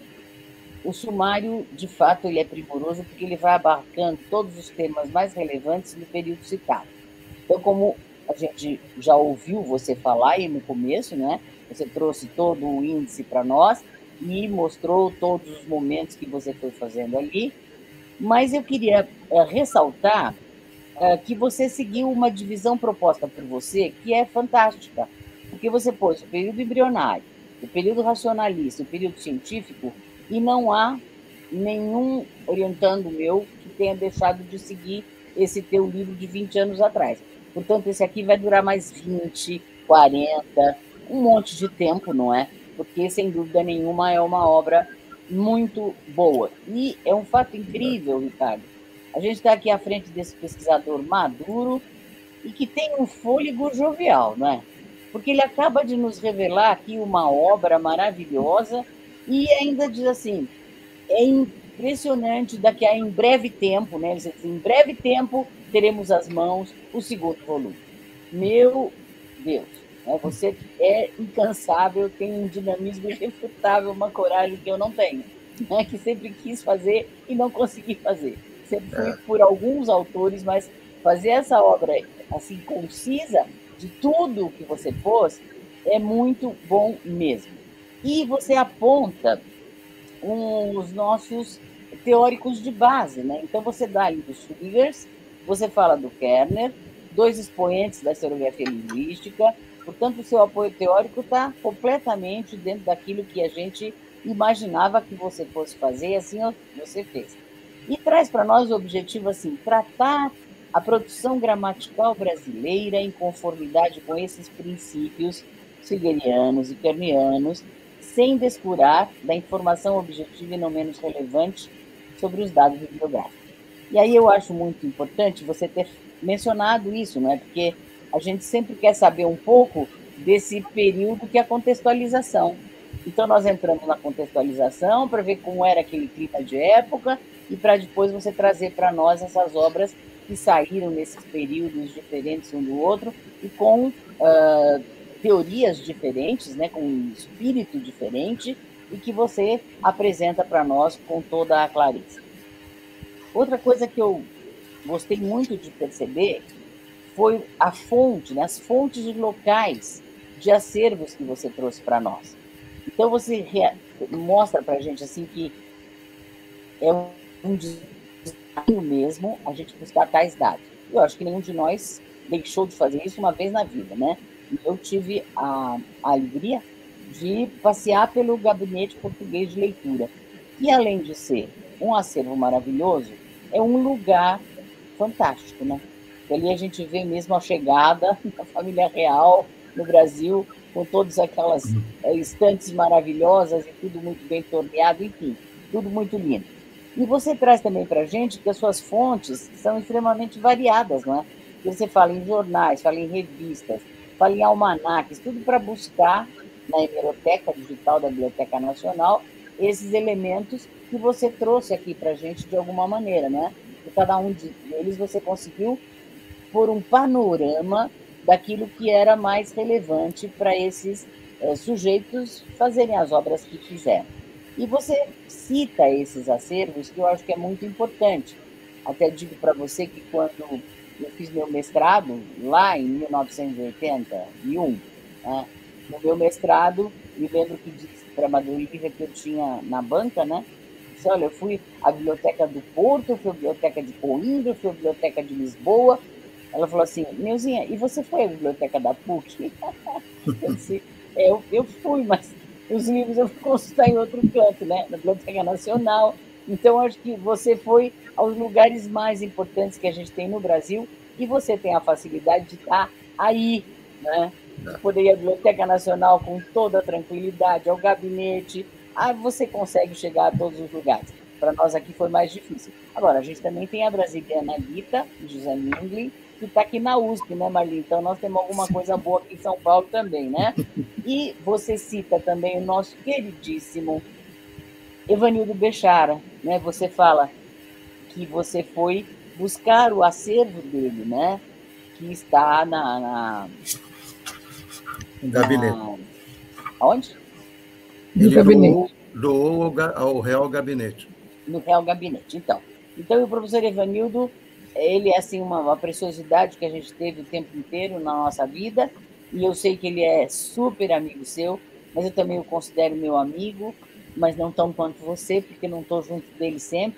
o sumário, de fato, ele é primoroso porque ele vai abarcando todos os temas mais relevantes do período citado. Então, como a gente já ouviu você falar aí no começo, né? Você trouxe todo o índice para nós e mostrou todos os momentos que você foi fazendo ali, mas eu queria é, ressaltar é, que você seguiu uma divisão proposta por você que é fantástica, porque você pôs o período embrionário, o período racionalista, o período científico, e não há nenhum orientando meu que tenha deixado de seguir esse teu livro de vinte anos atrás. Portanto, esse aqui vai durar mais vinte, quarenta, um monte de tempo, não é? Porque, sem dúvida nenhuma, é uma obra muito boa. E é um fato incrível, Ricardo. A gente está aqui à frente desse pesquisador maduro e que tem um fôlego jovial, não é? Porque ele acaba de nos revelar aqui uma obra maravilhosa e ainda diz assim, é impressionante, daqui a em breve tempo, né? Ele diz assim, em breve tempo teremos às mãos o segundo volume. Meu Deus, né? Você é incansável, tem um dinamismo irrefutável, uma coragem que eu não tenho, né? Que sempre quis fazer e não consegui fazer. Sempre fui por alguns autores, mas fazer essa obra assim concisa, de tudo que você pôs, é muito bom mesmo. E você aponta um, os nossos teóricos de base, né? Então, você dá ali dos Schwingers, você fala do Kerner, dois expoentes da historiografia linguística, portanto, o seu apoio teórico está completamente dentro daquilo que a gente imaginava que você fosse fazer, e assim você fez. E traz para nós o objetivo, assim, tratar a produção gramatical brasileira em conformidade com esses princípios schillerianos e kernianos, sem descurar da informação objetiva e não menos relevante sobre os dados bibliográficos. E aí eu acho muito importante você ter mencionado isso, não é? Porque a gente sempre quer saber um pouco desse período que é a contextualização. Então, nós entramos na contextualização para ver como era aquele clima de época e para depois você trazer para nós essas obras que saíram nesses períodos diferentes um do outro e com uh, teorias diferentes, né, com um espírito diferente e que você apresenta para nós com toda a clareza. Outra coisa que eu gostei muito de perceber foi a fonte, né, as fontes locais de acervos que você trouxe para nós. Então, você mostra para a gente assim, que é um desafio mesmo a gente buscar tais dados. Eu acho que nenhum de nós deixou de fazer isso uma vez na vida, né? Eu tive a, a alegria de passear pelo Gabinete Português de Leitura, que, além de ser um acervo maravilhoso, é um lugar fantástico, né? E ali a gente vê mesmo a chegada da família real no Brasil, com todas aquelas é, estantes maravilhosas e tudo muito bem torneado, enfim, tudo muito lindo. E você traz também para a gente que as suas fontes são extremamente variadas, não é? Você fala em jornais, fala em revistas, fala em almanaques, tudo para buscar na hemeroteca digital da Biblioteca Nacional esses elementos que você trouxe aqui para a gente de alguma maneira, né? E cada um deles você conseguiu pôr um panorama daquilo que era mais relevante para esses eh, sujeitos fazerem as obras que fizeram. E você cita esses acervos, que eu acho que é muito importante. Até digo para você que quando eu fiz meu mestrado, lá em mil novecentos e oitenta e um, né, no meu mestrado, me lembro que disse para a Madruga que eu tinha na banca, né? Disse, olha, eu fui à Biblioteca do Porto, fui à Biblioteca de Coimbra, fui à Biblioteca de Lisboa. Ela falou assim, Neuzinha, e você foi à Biblioteca da P U C? Eu disse, é, eu, eu fui, mas os livros eu fui consultar em outro canto, né? Na Biblioteca Nacional. Então, acho que você foi aos lugares mais importantes que a gente tem no Brasil e você tem a facilidade de estar aí, né? De poder ir à Biblioteca Nacional com toda a tranquilidade, ao gabinete. Ah, você consegue chegar a todos os lugares. Para nós aqui foi mais difícil. Agora, a gente também tem a brasiliana Gita, José Mindlin, que está aqui na U S P, né, Marli? Então, nós temos alguma coisa boa aqui em São Paulo também, né? E você cita também o nosso queridíssimo Evanildo Bechara, né? Você fala que você foi buscar o acervo dele, né? Que está na... na no gabinete. Na... Onde? Ele doou, doou ao Real Gabinete. No Real Gabinete, então. Então, o professor Evanildo, ele é assim, uma, uma preciosidade que a gente teve o tempo inteiro na nossa vida, e eu sei que ele é super amigo seu, mas eu também o considero meu amigo, mas não tão quanto você, porque não estou junto dele sempre,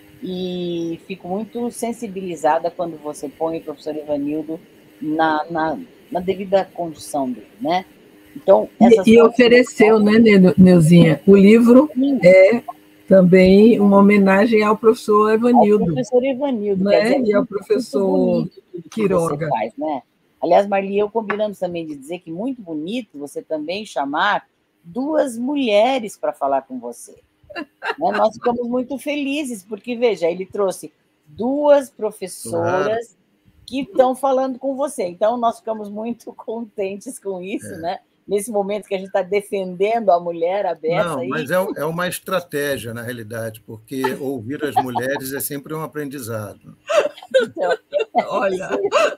e fico muito sensibilizada quando você põe o professor Evanildo na, na, na devida condição dele, né? Então, essas e, e ofereceu, né, Neuzinha? O livro Sim. é também uma homenagem ao professor Evanildo. Ao professor Evanildo, né? Dizer, E ao professor Quiroga. Faz, né? Aliás, Marli, eu combinamos também de dizer que muito bonito você também chamar duas mulheres para falar com você. Né? Nós ficamos muito felizes, porque, veja, ele trouxe duas professoras claro. que estão falando com você. Então, nós ficamos muito contentes com isso, é. né? Nesse momento que a gente está defendendo a mulher aberta. Não, aí. mas é, é uma estratégia, na realidade, porque ouvir as mulheres é sempre um aprendizado. Então, olha...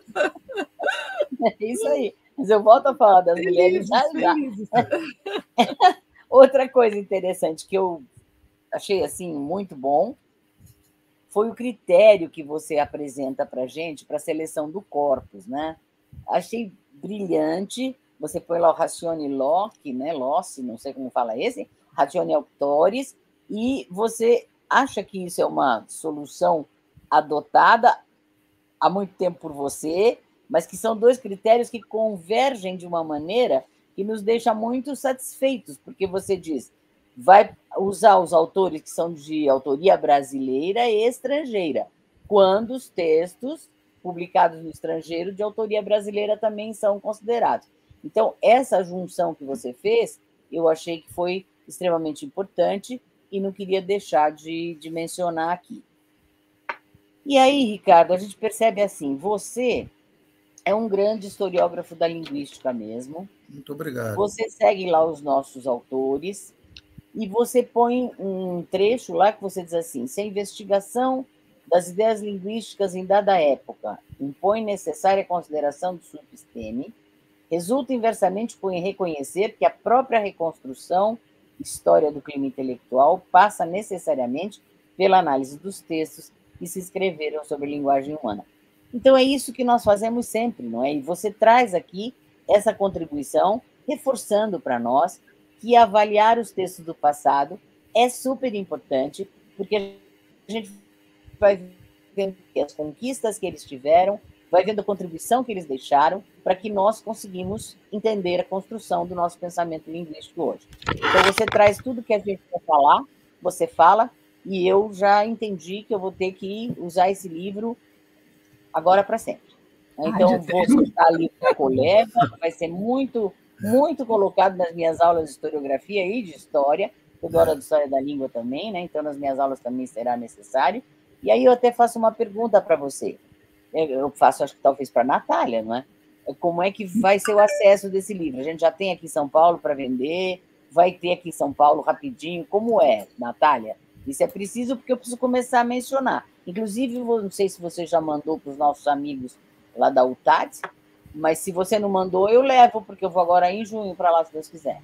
É isso aí. Mas eu volto a falar das mulheres já já. Outra coisa interessante que eu achei assim muito bom foi o critério que você apresenta para a gente para a seleção do corpus, né? Achei brilhante. Você põe lá o Ratione Locke, né? Lossi, não sei como fala esse, Ratione Auctores, e você acha que isso é uma solução adotada há muito tempo por você, mas que são dois critérios que convergem de uma maneira que nos deixa muito satisfeitos, porque você diz, vai usar os autores que são de autoria brasileira e estrangeira, quando os textos publicados no estrangeiro de autoria brasileira também são considerados. Então, essa junção que você fez, eu achei que foi extremamente importante e não queria deixar de, de mencionar aqui. E aí, Ricardo, a gente percebe assim, você é um grande historiógrafo da linguística mesmo. Muito obrigado. Você segue lá os nossos autores e você põe um trecho lá que você diz assim, se a investigação das ideias linguísticas em dada época impõe necessária consideração do substeme, resulta inversamente em reconhecer que a própria reconstrução, história do clima intelectual, passa necessariamente pela análise dos textos que se escreveram sobre a linguagem humana. Então, é isso que nós fazemos sempre, não é? E você traz aqui essa contribuição, reforçando para nós que avaliar os textos do passado é super importante, porque a gente vai vendo as conquistas que eles tiveram, vai vendo a contribuição que eles deixaram para que nós conseguimos entender a construção do nosso pensamento linguístico hoje. Então, você traz tudo que a gente quer falar, você fala, e eu já entendi que eu vou ter que usar esse livro agora para sempre. Então, Ai, vou citar ali para colega, vai ser muito, muito colocado nas minhas aulas de historiografia e de história, eu dou aula de história da língua também, né? Então, nas minhas aulas também será necessário. E aí eu até faço uma pergunta para você. Eu faço, acho que talvez para a Natália, não é? Como é que vai ser o acesso desse livro? A gente já tem aqui em São Paulo para vender, vai ter aqui em São Paulo rapidinho. Como é, Natália? Isso é preciso porque eu preciso começar a mencionar. Inclusive, não sei se você já mandou para os nossos amigos lá da U T A D, mas se você não mandou, eu levo, porque eu vou agora em junho para lá, se Deus quiser.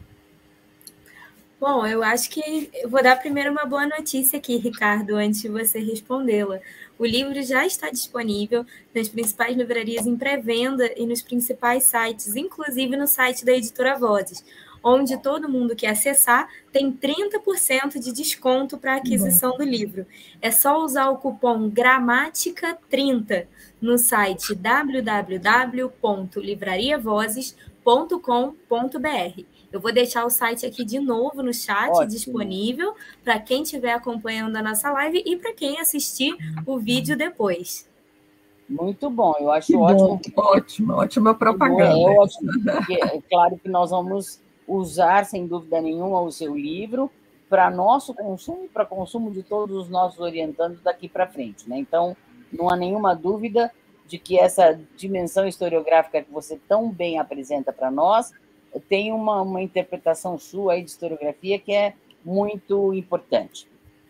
Bom, eu acho que eu vou dar primeiro uma boa notícia aqui, Ricardo, antes de você respondê-la. O livro já está disponível nas principais livrarias em pré-venda e nos principais sites, inclusive no site da Editora Vozes, onde todo mundo que acessar tem trinta por cento de desconto para a aquisição do livro. É só usar o cupom gramática trinta no site w w w ponto livraria vozes ponto com ponto b r. Eu vou deixar o site aqui de novo no chat, Ótimo. Disponível para quem estiver acompanhando a nossa live e para quem assistir o vídeo depois. Muito bom, eu acho que ótimo. Bom, ótima, ótima propaganda. É ótimo, porque é claro que nós vamos usar, sem dúvida nenhuma, o seu livro para nosso consumo e para consumo de todos os nossos orientandos daqui para frente, né? Então, não há nenhuma dúvida de que essa dimensão historiográfica que você tão bem apresenta para nós tem uma, uma interpretação sua aí de historiografia que é muito importante.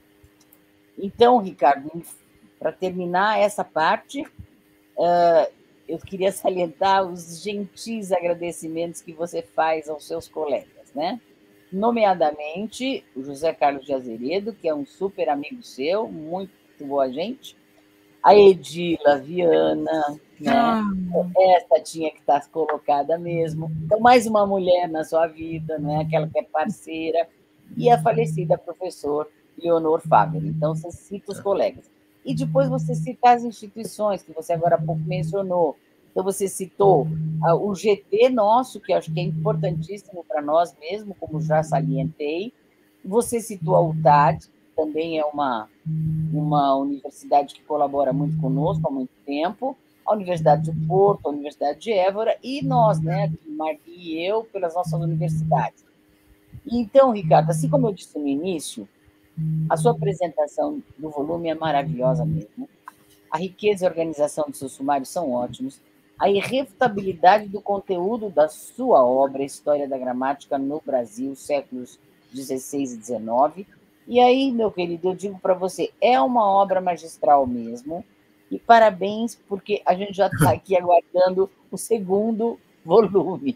Então, Ricardo, para terminar essa parte, uh, eu queria salientar os gentis agradecimentos que você faz aos seus colegas, né? Nomeadamente, o José Carlos de Azeredo, que é um super amigo seu, muito boa gente, a Edila Viana, né? Ah. Essa tinha que estar colocada mesmo. Então, mais uma mulher na sua vida, né? Aquela que é parceira, e a falecida professora Leonor Faber. Então, você cita os colegas. E depois você cita as instituições, que você agora há pouco mencionou. Então, você citou o G T nosso, que eu acho que é importantíssimo para nós mesmo, como já salientei. Você citou a U T A D, também é uma, uma universidade que colabora muito conosco há muito tempo, a Universidade de Porto, a Universidade de Évora, e nós, né, Margui e eu, pelas nossas universidades. Então, Ricardo, assim como eu disse no início, a sua apresentação do volume é maravilhosa mesmo. A riqueza e a organização dos seus sumários são ótimos. A irrefutabilidade do conteúdo da sua obra, História da Gramática no Brasil, séculos dezesseis e dezenove. E aí, meu querido, eu digo para você, é uma obra magistral mesmo. E parabéns, porque a gente já está aqui aguardando o segundo volume.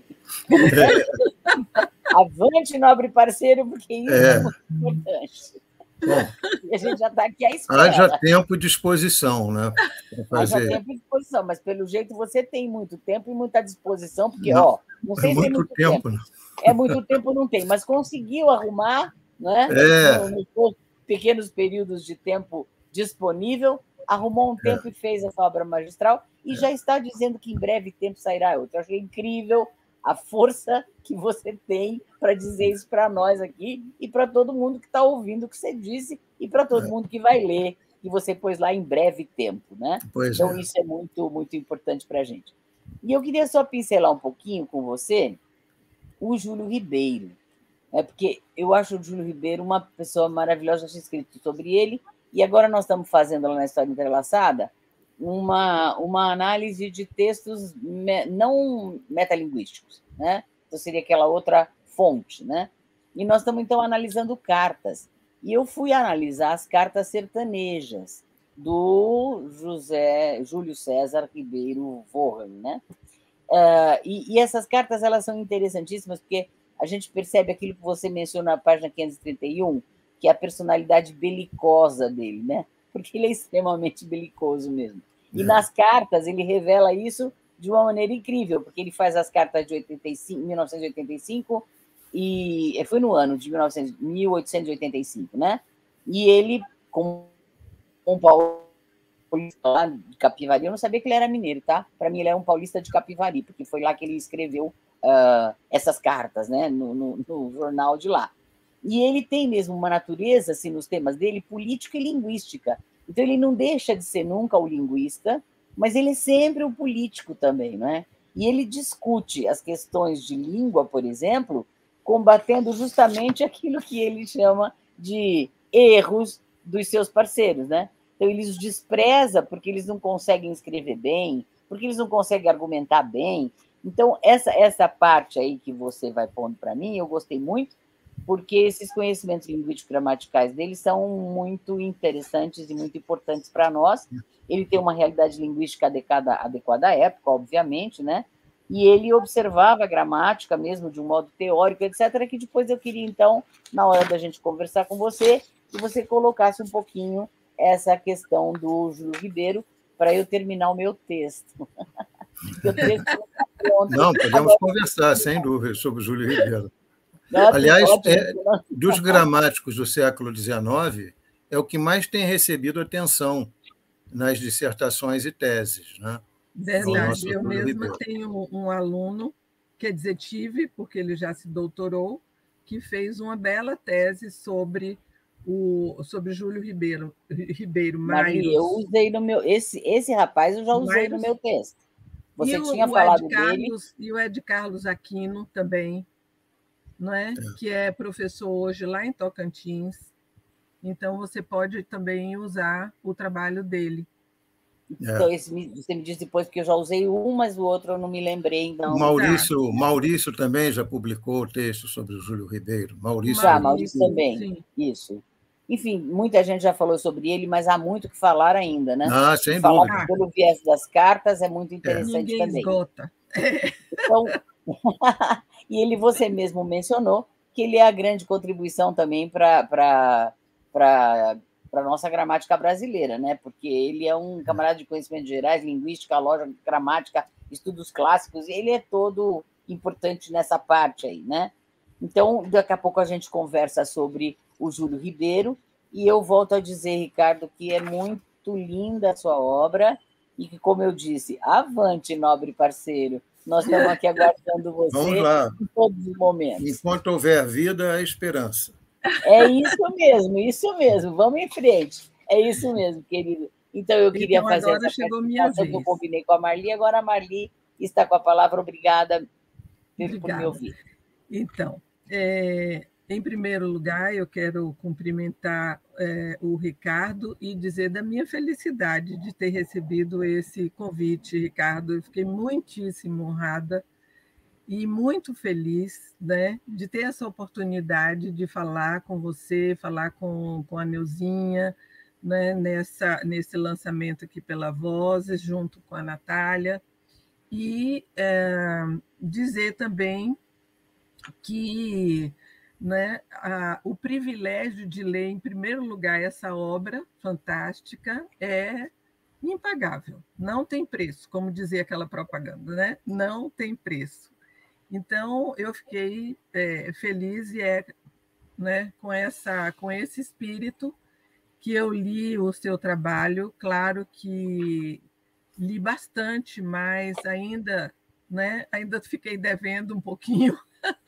Avante, nobre parceiro, porque isso é, é muito importante. Bom, e a gente já está aqui à espera. Haja tempo de disposição, né? Fazer... Haja tempo de disposição, mas pelo jeito você tem muito tempo e muita disposição, porque, não, ó, não sei é se muito é muito tempo. tempo. É muito tempo, não tem, mas conseguiu arrumar, né? É. Nos no, no pequenos períodos de tempo disponível, arrumou um tempo é. e fez essa obra magistral, e é. já está dizendo que em breve tempo sairá outra. Eu achei incrível a força que você tem para dizer isso para nós aqui e para todo mundo que está ouvindo o que você disse e para todo é. mundo que vai ler, que você pôs lá em breve tempo, né? Pois então, é. isso é muito, muito importante para a gente. E eu queria só pincelar um pouquinho com você o Júlio Ribeiro, né? Porque eu acho o Júlio Ribeiro uma pessoa maravilhosa, já tinha escrito sobre ele, e agora nós estamos fazendo lá na História Entrelaçada uma, uma análise de textos me, não metalinguísticos, né? Então, seria aquela outra fonte, né? E nós estamos, então, analisando cartas. E eu fui analisar as cartas sertanejas do José Júlio César Ribeiro Vorren, né? Uh, e, e essas cartas, elas são interessantíssimas, porque a gente percebe aquilo que você menciona na página quinhentos e trinta e um, que é a personalidade belicosa dele, né? Porque ele é extremamente belicoso mesmo. E é. nas cartas ele revela isso de uma maneira incrível, porque ele faz as cartas de oitenta e cinco, mil novecentos e oitenta e cinco, e foi no ano de mil oitocentos e oitenta e cinco, né? E ele, com o Paulo lá de Capivari. Eu não sabia que ele era mineiro, tá? Para mim, ele é um paulista de Capivari, porque foi lá que ele escreveu uh, essas cartas, né? No, no, no jornal de lá. E ele tem mesmo uma natureza, assim, nos temas dele, política e linguística. Então, ele não deixa de ser nunca o linguista, mas ele é sempre o político também, não é? E ele discute as questões de língua, por exemplo, combatendo justamente aquilo que ele chama de erros dos seus parceiros, né? Então, ele os despreza porque eles não conseguem escrever bem, porque eles não conseguem argumentar bem. Então, essa, essa parte aí que você vai pondo para mim, eu gostei muito, porque esses conhecimentos linguístico-gramaticais dele são muito interessantes e muito importantes para nós. Ele tem uma realidade linguística adequada, adequada à época, obviamente, né? E ele observava a gramática mesmo de um modo teórico, etcétera, que depois eu queria, então, na hora da gente conversar com você, que você colocasse um pouquinho essa questão do Júlio Ribeiro para eu terminar o meu texto. O texto não está pronto. Não, podemos Agora, conversar, sem dúvida, sobre o Júlio Ribeiro. Ótimo, Aliás, ótimo. É, dos gramáticos do século dezenove, é o que mais tem recebido atenção nas dissertações e teses, né? Verdade, eu mesma tenho um aluno, quer dizer, tive, porque ele já se doutorou, que fez uma bela tese sobre o sobre Júlio Ribeiro, Ribeiro Maria, eu usei no meu esse esse rapaz eu já usei Mairos. no meu texto. Você e tinha o, falado o Ed Carlos, dele. E o Ed Carlos Aquino também, não é? é? Que é professor hoje lá em Tocantins. Então você pode também usar o trabalho dele. Então, esse, você me disse depois, porque eu já usei um, mas o outro eu não me lembrei. Então... Maurício, Maurício também já publicou o texto sobre o Júlio Ribeiro. Maurício, já, Maurício o... também. Sim. Isso. Enfim, muita gente já falou sobre ele, mas há muito que falar ainda, né? Ah, sem falar dúvida. Pelo viés das cartas é muito interessante é. Ninguém também. Esgota. Então, e ele, você mesmo mencionou que ele é a grande contribuição também para para a nossa gramática brasileira, né? Porque ele é um camarada de conhecimentos gerais, linguística, lógica, gramática, estudos clássicos, e ele é todo importante nessa parte aí, né? Então, daqui a pouco a gente conversa sobre o Júlio Ribeiro, e eu volto a dizer, Ricardo, que é muito linda a sua obra, e que, como eu disse, avante, nobre parceiro, nós estamos aqui aguardando você Vamos lá. em todos os momentos. Enquanto houver vida, há esperança. É isso mesmo, isso mesmo. Vamos em frente. É isso mesmo, querido. Então, eu queria então, fazer essa participação que eu combinei com a Marli, agora a Marli está com a palavra. Obrigada, Obrigada. por me ouvir. Então, é, em primeiro lugar, eu quero cumprimentar é, o Ricardo e dizer da minha felicidade de ter recebido esse convite, Ricardo. Eu fiquei muitíssimo honrada e muito feliz, né, de ter essa oportunidade de falar com você, falar com, com a Neuzinha, né, nessa, nesse lançamento aqui pela Vozes, junto com a Natália, e é, dizer também que, né, a, o privilégio de ler, em primeiro lugar, essa obra fantástica é impagável, não tem preço, como dizia aquela propaganda, né? Não tem preço. Então, eu fiquei é, feliz e é, né, com, essa, com esse espírito que eu li o seu trabalho. Claro que li bastante, mas ainda, né, ainda fiquei devendo um pouquinho.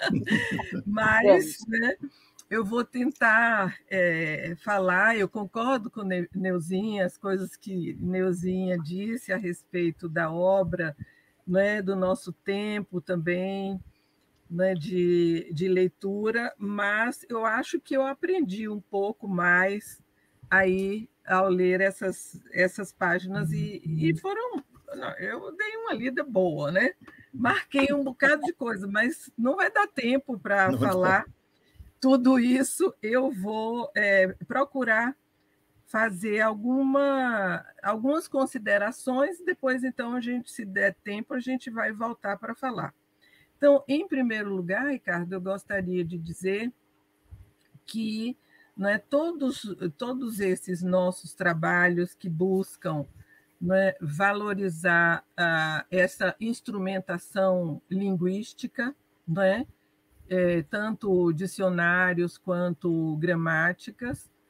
Mas, né, eu vou tentar é, falar. Eu concordo com Neuzinha, as coisas que Neuzinha disse a respeito da obra, né, do nosso tempo também, né, de, de leitura, mas eu acho que eu aprendi um pouco mais aí ao ler essas, essas páginas e, e foram... Eu dei uma lida boa, né? Marquei um bocado de coisa, mas não vai dar tempo para falar tudo isso. Eu vou é, procurar fazer alguma, algumas considerações, depois, então, a gente, se der tempo, a gente vai voltar para falar. Então, em primeiro lugar, Ricardo, eu gostaria de dizer que, né, todos, todos esses nossos trabalhos que buscam, né, valorizar ah, essa instrumentação linguística, né, é, tanto dicionários quanto gramáticas,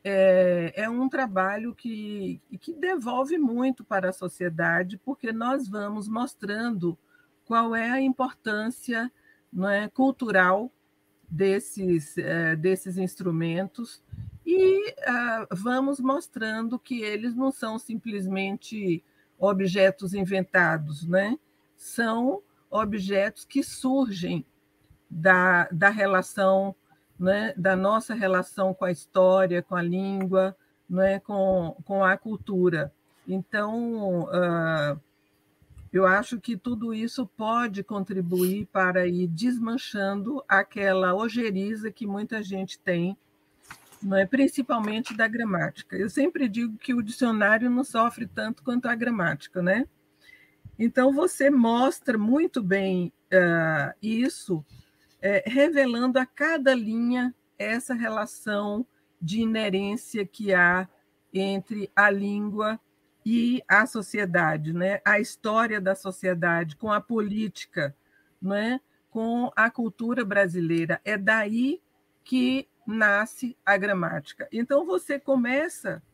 é, é um trabalho que, que devolve muito para a sociedade, porque nós vamos mostrando qual é a importância, não é, cultural desses, é, desses instrumentos e uh, vamos mostrando que eles não são simplesmente objetos inventados, né? São objetos que surgem da, da relação, né, da nossa relação com a história, com a língua, né, com, com a cultura. Então, uh, eu acho que tudo isso pode contribuir para ir desmanchando aquela ojeriza que muita gente tem, não é, principalmente da gramática. Eu sempre digo que o dicionário não sofre tanto quanto a gramática, né? Então, você mostra muito bem uh, isso, é, revelando a cada linha essa relação de inerência que há entre a língua e a sociedade, né? A história da sociedade, com a política, né? Com a cultura brasileira. É daí que nasce a gramática. Então, você começa,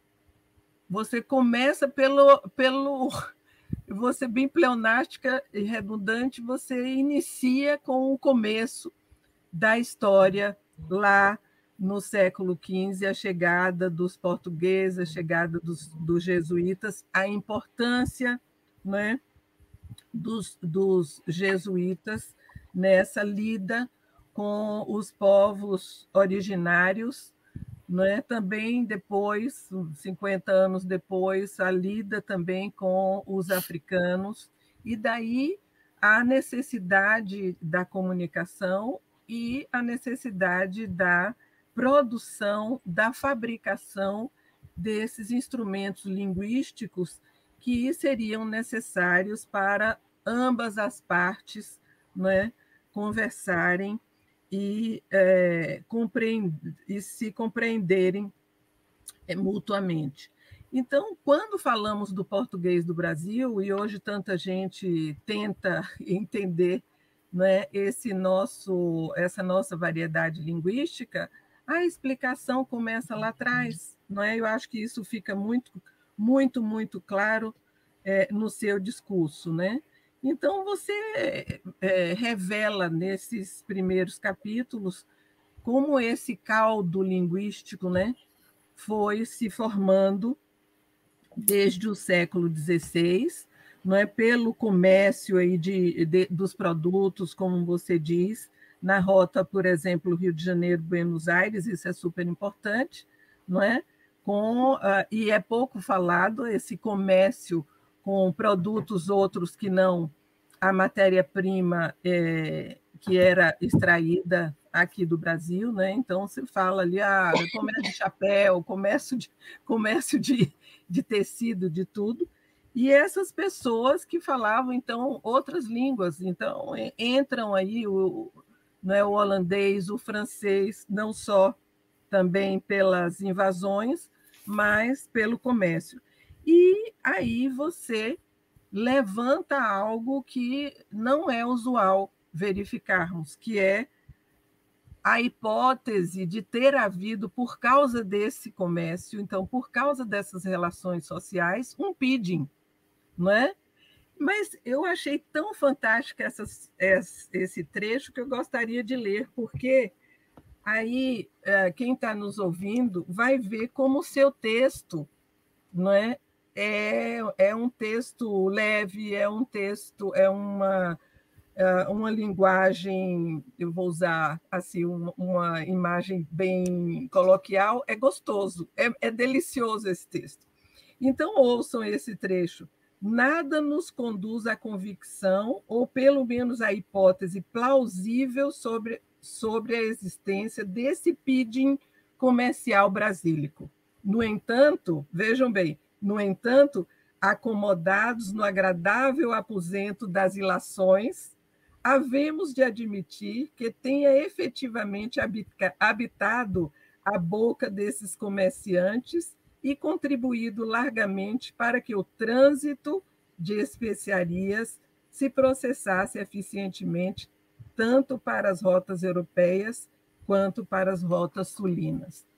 você começa pelo... pelo vou ser bem pleonástica e redundante, você inicia com o começo da história lá no século quinze, a chegada dos portugueses, a chegada dos, dos jesuítas, a importância, né, dos, dos jesuítas nessa lida com os povos originários, né? Também depois, cinquenta anos depois, a lida também com os africanos, e daí a necessidade da comunicação e a necessidade da produção, da fabricação desses instrumentos linguísticos que seriam necessários para ambas as partes, né, conversarem e, é, compreend- e se compreenderem é, mutuamente. Então, quando falamos do português do Brasil, e hoje tanta gente tenta entender, né, esse nosso, essa nossa variedade linguística, a explicação começa lá atrás. Não é? Eu acho que isso fica muito, muito, muito claro é, no seu discurso, né? Então, você é, revela nesses primeiros capítulos como esse caldo linguístico, né, foi se formando desde o século dezesseis, não é, pelo comércio aí de, de, dos produtos, como você diz, na rota, por exemplo, Rio de Janeiro, Buenos Aires, isso é super importante, não é? Com, uh, e é pouco falado esse comércio com produtos outros que não a matéria-prima é, que era extraída aqui do Brasil, né? Então se fala ali, ah, comércio de chapéu, comércio de, comércio de, de tecido, de tudo, e essas pessoas que falavam então outras línguas, então entram aí o, não é, o holandês, o francês, não só também pelas invasões, mas pelo comércio. E aí você levanta algo que não é usual verificarmos, que é a hipótese de ter havido, por causa desse comércio, então, por causa dessas relações sociais, um pidgin, não é? Mas eu achei tão fantástico essas, esse trecho que eu gostaria de ler, porque aí quem está nos ouvindo vai ver como o seu texto, não é? É, é um texto leve, é um texto, é uma, uma linguagem, eu vou usar assim uma, uma imagem bem coloquial, é gostoso, é, é delicioso esse texto. Então, ouçam esse trecho. Nada nos conduz à convicção, ou pelo menos à hipótese plausível sobre, sobre a existência desse pidgin comercial brasílico. No entanto, vejam bem, no entanto, acomodados no agradável aposento das ilações, havemos de admitir que tenha efetivamente habitado a boca desses comerciantes e contribuído largamente para que o trânsito de especiarias se processasse eficientemente tanto para as rotas europeias quanto para as rotas sulinas.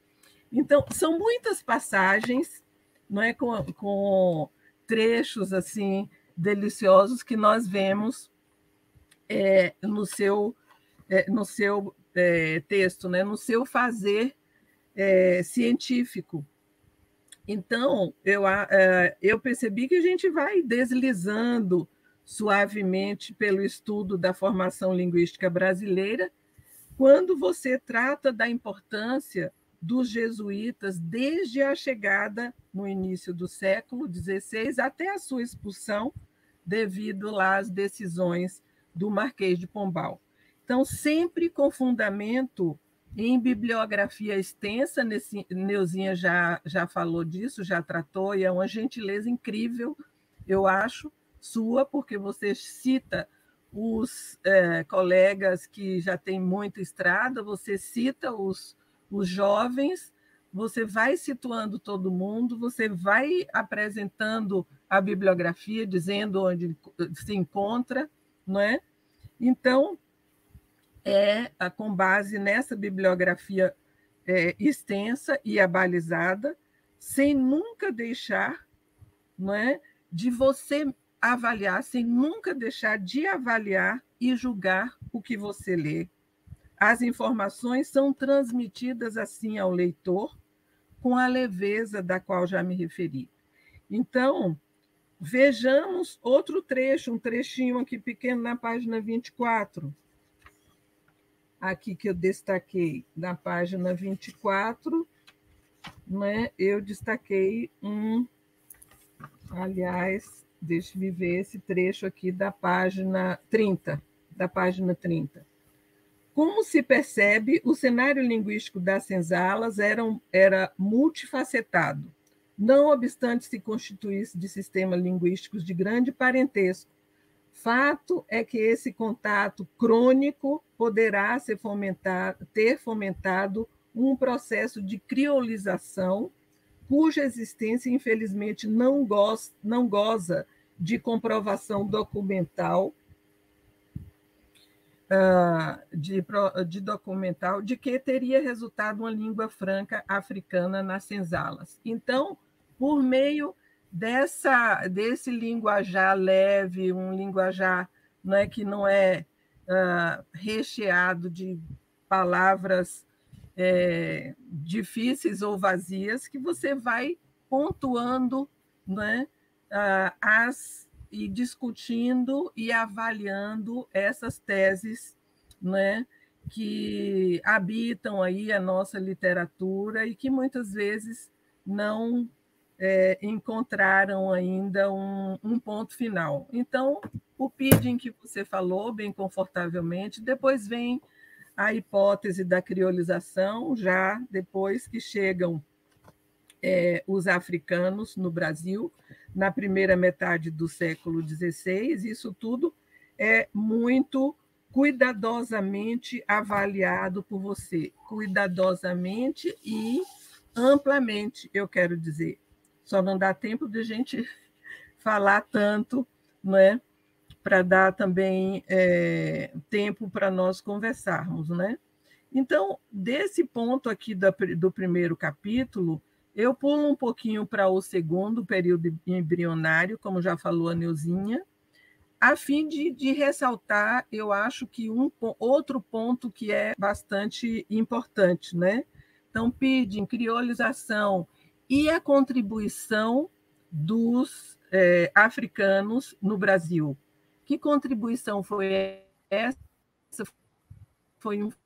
Então, são muitas passagens, não é, com, com trechos assim deliciosos que nós vemos é, no seu, é, no seu é, texto, né, no seu fazer é, científico. Então, eu, eu percebi que a gente vai deslizando suavemente pelo estudo da formação linguística brasileira, quando você trata da importância dos jesuítas desde a chegada no início do século dezesseis até a sua expulsão, devido lá às decisões do Marquês de Pombal. Então, sempre com fundamento em bibliografia extensa, Neuzinha já, já falou disso, já tratou, e é uma gentileza incrível, eu acho, sua, porque você cita os é, colegas que já têm muita estrada, você cita os, os jovens, você vai situando todo mundo, você vai apresentando a bibliografia, dizendo onde se encontra, não é? Então, é com base nessa bibliografia é, extensa e abalizada, sem nunca deixar, não é, de você avaliar, sem nunca deixar de avaliar e julgar o que você lê. As informações são transmitidas assim ao leitor, com a leveza da qual já me referi. Então, vejamos outro trecho, um trechinho aqui pequeno na página vinte e quatro. Aqui que eu destaquei, na página vinte e quatro, né, eu destaquei um, aliás, deixe-me ver esse trecho aqui da página trinta, da página trinta. Como se percebe, o cenário linguístico das senzalas era, um, era multifacetado, não obstante se constituísse de sistemas linguísticos de grande parentesco. Fato é que esse contato crônico poderá ser fomentado, ter fomentado um processo de criolização, cuja existência, infelizmente, não goza, não goza de comprovação documental, de, de documental, de que teria resultado uma língua franca africana nas senzalas. Então, por meio dessa, desse linguajar leve, um linguajar, não é, que não é uh, recheado de palavras é, difíceis ou vazias, que você vai pontuando, não é, uh, as, e discutindo e avaliando essas teses, não é, que habitam aí a nossa literatura e que muitas vezes não É, encontraram ainda um, um ponto final. Então, o Pidgin que você falou, bem confortavelmente, depois vem a hipótese da criolização, já depois que chegam é, os africanos no Brasil, na primeira metade do século dezesseis, isso tudo é muito cuidadosamente avaliado por você, cuidadosamente e amplamente, eu quero dizer. Só não dá tempo de a gente falar tanto, não é? Para dar também é, tempo para nós conversarmos, né? Então, desse ponto aqui do, do primeiro capítulo, eu pulo um pouquinho para o segundo período embrionário, como já falou a Neuzinha, a fim de, de ressaltar, eu acho que um outro ponto que é bastante importante, né? Então, Pidgin, criolização e a contribuição dos é, africanos no Brasil. Que contribuição foi essa? Foi um,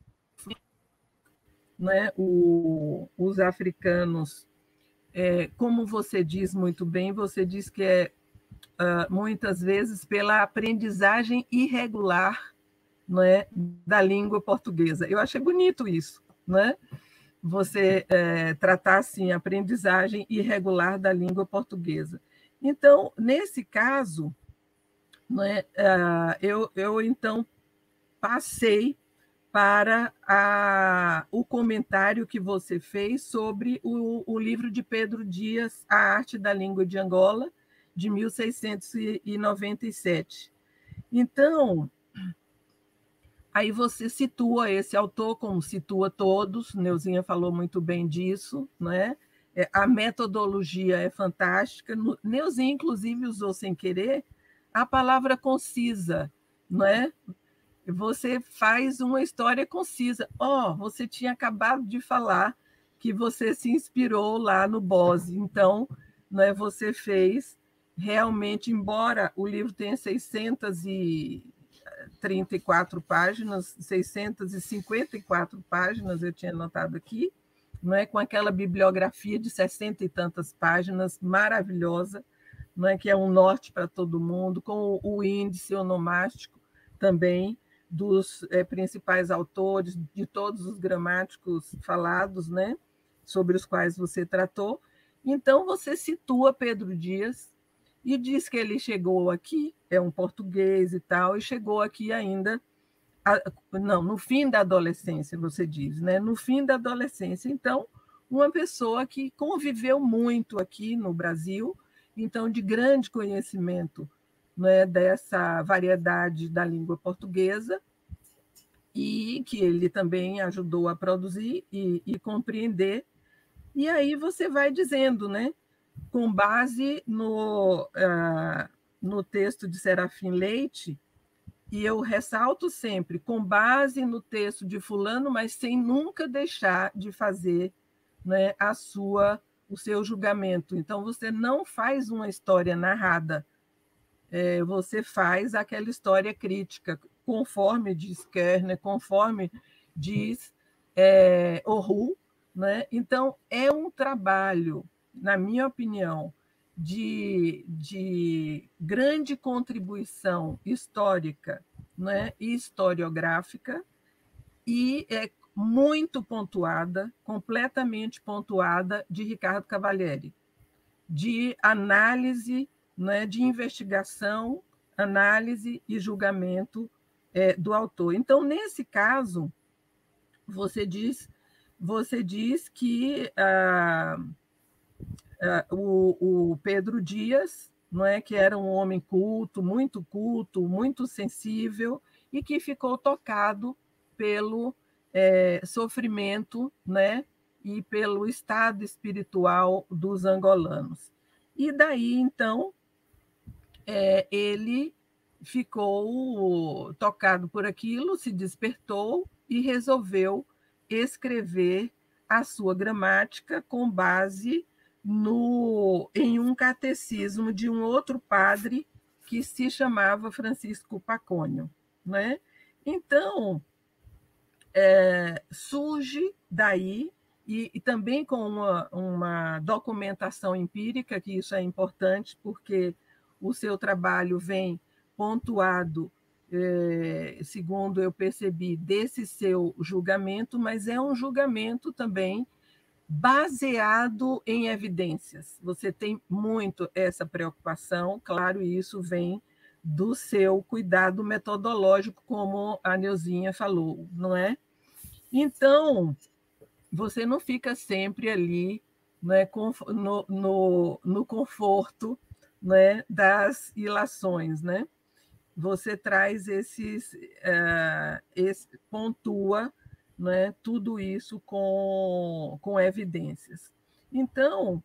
né, o, os africanos, é, como você diz muito bem, você diz que é uh, muitas vezes pela aprendizagem irregular, né, da língua portuguesa. Eu achei bonito isso, né? Você é, tratar assim a aprendizagem irregular da língua portuguesa. Então, nesse caso, né, eu, eu então passei para a, o comentário que você fez sobre o, o livro de Pedro Dias, A Arte da Língua de Angola, de mil seiscentos e noventa e sete. Então, aí você situa esse autor, como situa todos, Neuzinha falou muito bem disso, né? A metodologia é fantástica. Neuzinha, inclusive, usou sem querer a palavra concisa, não é? Você faz uma história concisa. Ó, oh, você tinha acabado de falar que você se inspirou lá no Bose. Então, né, você fez realmente, embora o livro tenha seiscentas e trinta e quatro páginas, seiscentas e cinquenta e quatro páginas, eu tinha anotado aqui, não é, com aquela bibliografia de sessenta e tantas páginas, maravilhosa, não é, que é um norte para todo mundo, com o índice onomástico também dos é, principais autores, de todos os gramáticos falados, né, sobre os quais você tratou. Então, você situa Pedro Dias e diz que ele chegou aqui, é um português e tal, e chegou aqui ainda, a, não, no fim da adolescência, você diz, né? No fim da adolescência. Então, uma pessoa que conviveu muito aqui no Brasil, então, de grande conhecimento, né, dessa variedade da língua portuguesa, e que ele também ajudou a produzir e, e compreender. E aí você vai dizendo, né, com base no, uh, no texto de Serafim Leite, e eu ressalto sempre, com base no texto de fulano, mas sem nunca deixar de fazer, né, a sua, o seu julgamento. Então, você não faz uma história narrada, é, você faz aquela história crítica, conforme diz Kerner, conforme diz é, Orhu, né? Então, é um trabalho, na minha opinião, de, de grande contribuição histórica, né, e historiográfica, e é muito pontuada, completamente pontuada, de Ricardo Cavalieri, de análise, né, de investigação, análise e julgamento é, do autor. Então, nesse caso, você diz, você diz que ah, ah, o, o Pedro Dias, não é, que era um homem culto, muito culto, muito sensível, e que ficou tocado pelo é, sofrimento, né, e pelo estado espiritual dos angolanos. E daí, então, é, ele ficou tocado por aquilo, se despertou e resolveu escrever a sua gramática com base no, em um catecismo de um outro padre que se chamava Francisco Pacônio, né? Então, é, surge daí, e, e também com uma, uma documentação empírica, que isso é importante, porque o seu trabalho vem pontuado, é, segundo eu percebi, desse seu julgamento, mas é um julgamento também baseado em evidências. Você tem muito essa preocupação, claro, e isso vem do seu cuidado metodológico, como a Neuzinha falou, não é? Então, você não fica sempre ali, né, no, no, no conforto, né, das ilações, né? Você traz esses, uh, esse, pontua, né, tudo isso com, com evidências. Então,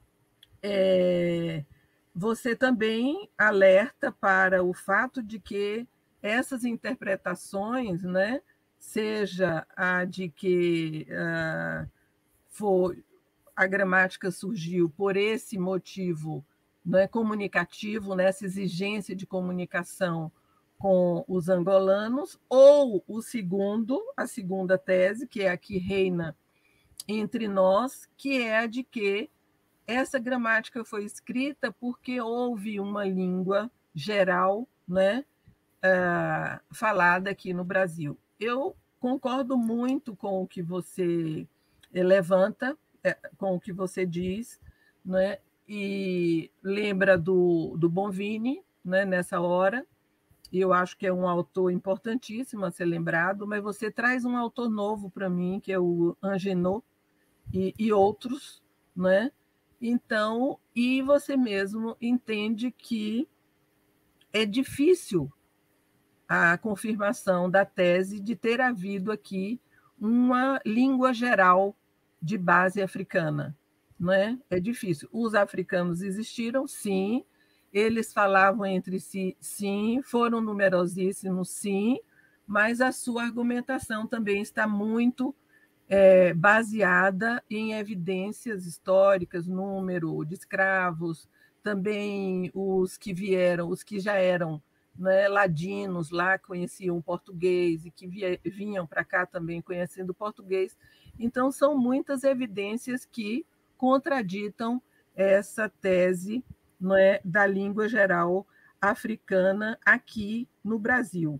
é, você também alerta para o fato de que essas interpretações, né, seja a de que uh, foi, a gramática surgiu por esse motivo, né, comunicativo, nessa exigência de comunicação com os angolanos, ou o segundo, a segunda tese, que é a que reina entre nós, que é a de que essa gramática foi escrita porque houve uma língua geral, né, uh, falada aqui no Brasil. Eu concordo muito com o que você levanta, com o que você diz, né, e lembra do, do Bonvini, né, nessa hora, e eu acho que é um autor importantíssimo a ser lembrado, mas você traz um autor novo para mim, que é o Angenot, e, e outros, né? Então, e você mesmo entende que é difícil a confirmação da tese de ter havido aqui uma língua geral de base africana. Não é? É difícil. Os africanos existiram, sim, eles falavam entre si, sim, foram numerosíssimos, sim, mas a sua argumentação também está muito é, baseada em evidências históricas, número de escravos, também os que vieram, os que já eram, né, ladinos lá conheciam o português e que via, vinham para cá também conhecendo o português. Então, são muitas evidências que contraditam essa tese, não é, da língua geral africana aqui no Brasil.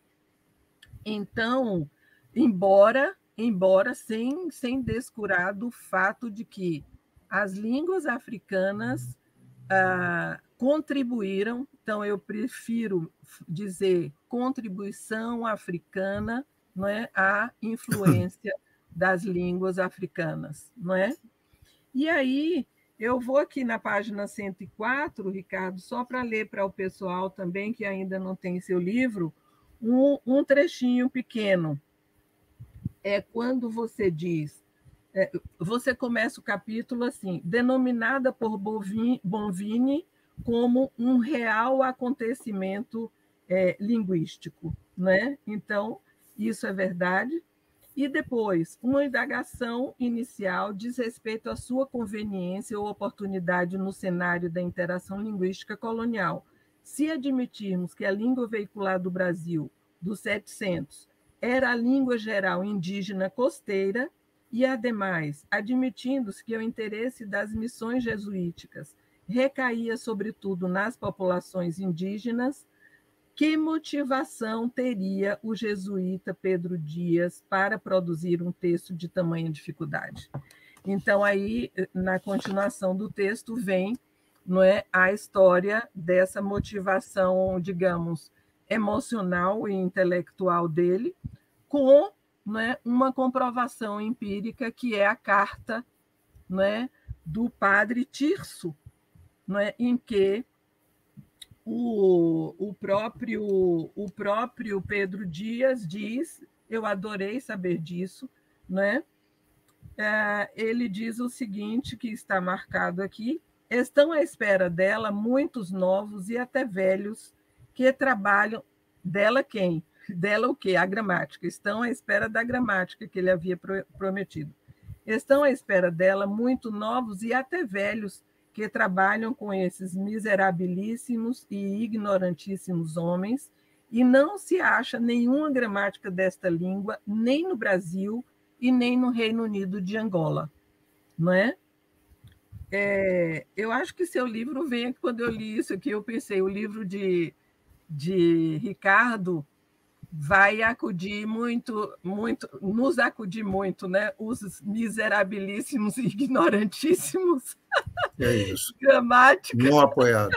Então, embora, embora sem, sem descurar do fato de que as línguas africanas ah, contribuíram, então eu prefiro dizer contribuição africana, não é, à influência das línguas africanas, não é? E aí eu vou aqui na página cento e quatro, Ricardo, só para ler para o pessoal também que ainda não tem seu livro, um, um trechinho pequeno. É quando você diz, é, você começa o capítulo assim, denominada por Bonvini como um real acontecimento é, linguístico, né? Então, isso é verdade. E depois, uma indagação inicial diz respeito à sua conveniência ou oportunidade no cenário da interação linguística colonial. Se admitirmos que a língua veicular do Brasil, dos setecentos, era a língua geral indígena costeira, e, ademais, admitindo-se que o interesse das missões jesuíticas recaía, sobretudo, nas populações indígenas, que motivação teria o jesuíta Pedro Dias para produzir um texto de tamanha dificuldade? Então, aí, na continuação do texto, vem, não é, a história dessa motivação, digamos, emocional e intelectual dele, com, não é, uma comprovação empírica, que é a carta, não é, do padre Tirso, não é, em que O, o, próprio, o próprio Pedro Dias diz, eu adorei saber disso, né? É, ele diz o seguinte, que está marcado aqui: estão à espera dela muitos novos e até velhos que trabalham... Dela quem? Dela o quê? A gramática. Estão à espera da gramática que ele havia prometido. Estão à espera dela muitos novos e até velhos que trabalham com esses miserabilíssimos e ignorantíssimos homens, e não se acha nenhuma gramática desta língua, nem no Brasil e nem no Reino Unido de Angola. Não é? É, eu acho que seu livro vem, quando eu li isso aqui, eu pensei, o livro de, de Ricardo vai acudir muito, muito, nos acudir muito, né? Os miserabilíssimos e ignorantíssimos. É isso. Gramática. Não apoiado.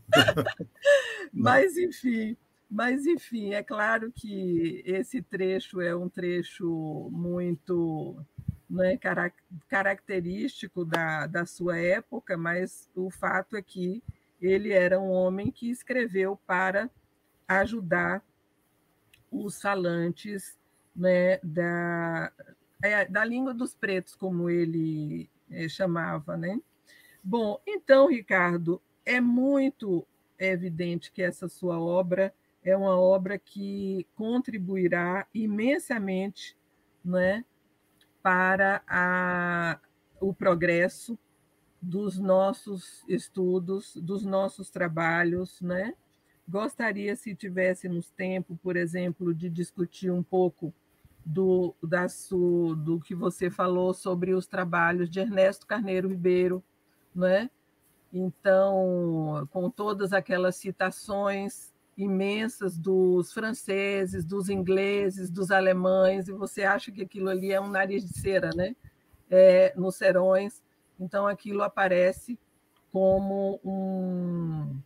Mas, enfim, mas, enfim, é claro que esse trecho é um trecho muito, né, característico da, da sua época, mas o fato é que ele era um homem que escreveu para ajudar os falantes, né, da, é, da língua dos pretos, como ele é, chamava, né? Bom, então, Ricardo, é muito evidente que essa sua obra é uma obra que contribuirá imensamente, né, para a, o progresso dos nossos estudos, dos nossos trabalhos, né? Gostaria, se tivéssemos tempo, por exemplo, de discutir um pouco do, da su, do que você falou sobre os trabalhos de Ernesto Carneiro Ribeiro, né? Então, com todas aquelas citações imensas dos franceses, dos ingleses, dos alemães, e você acha que aquilo ali é um nariz de cera, né? É, nos serões. Então, aquilo aparece como um...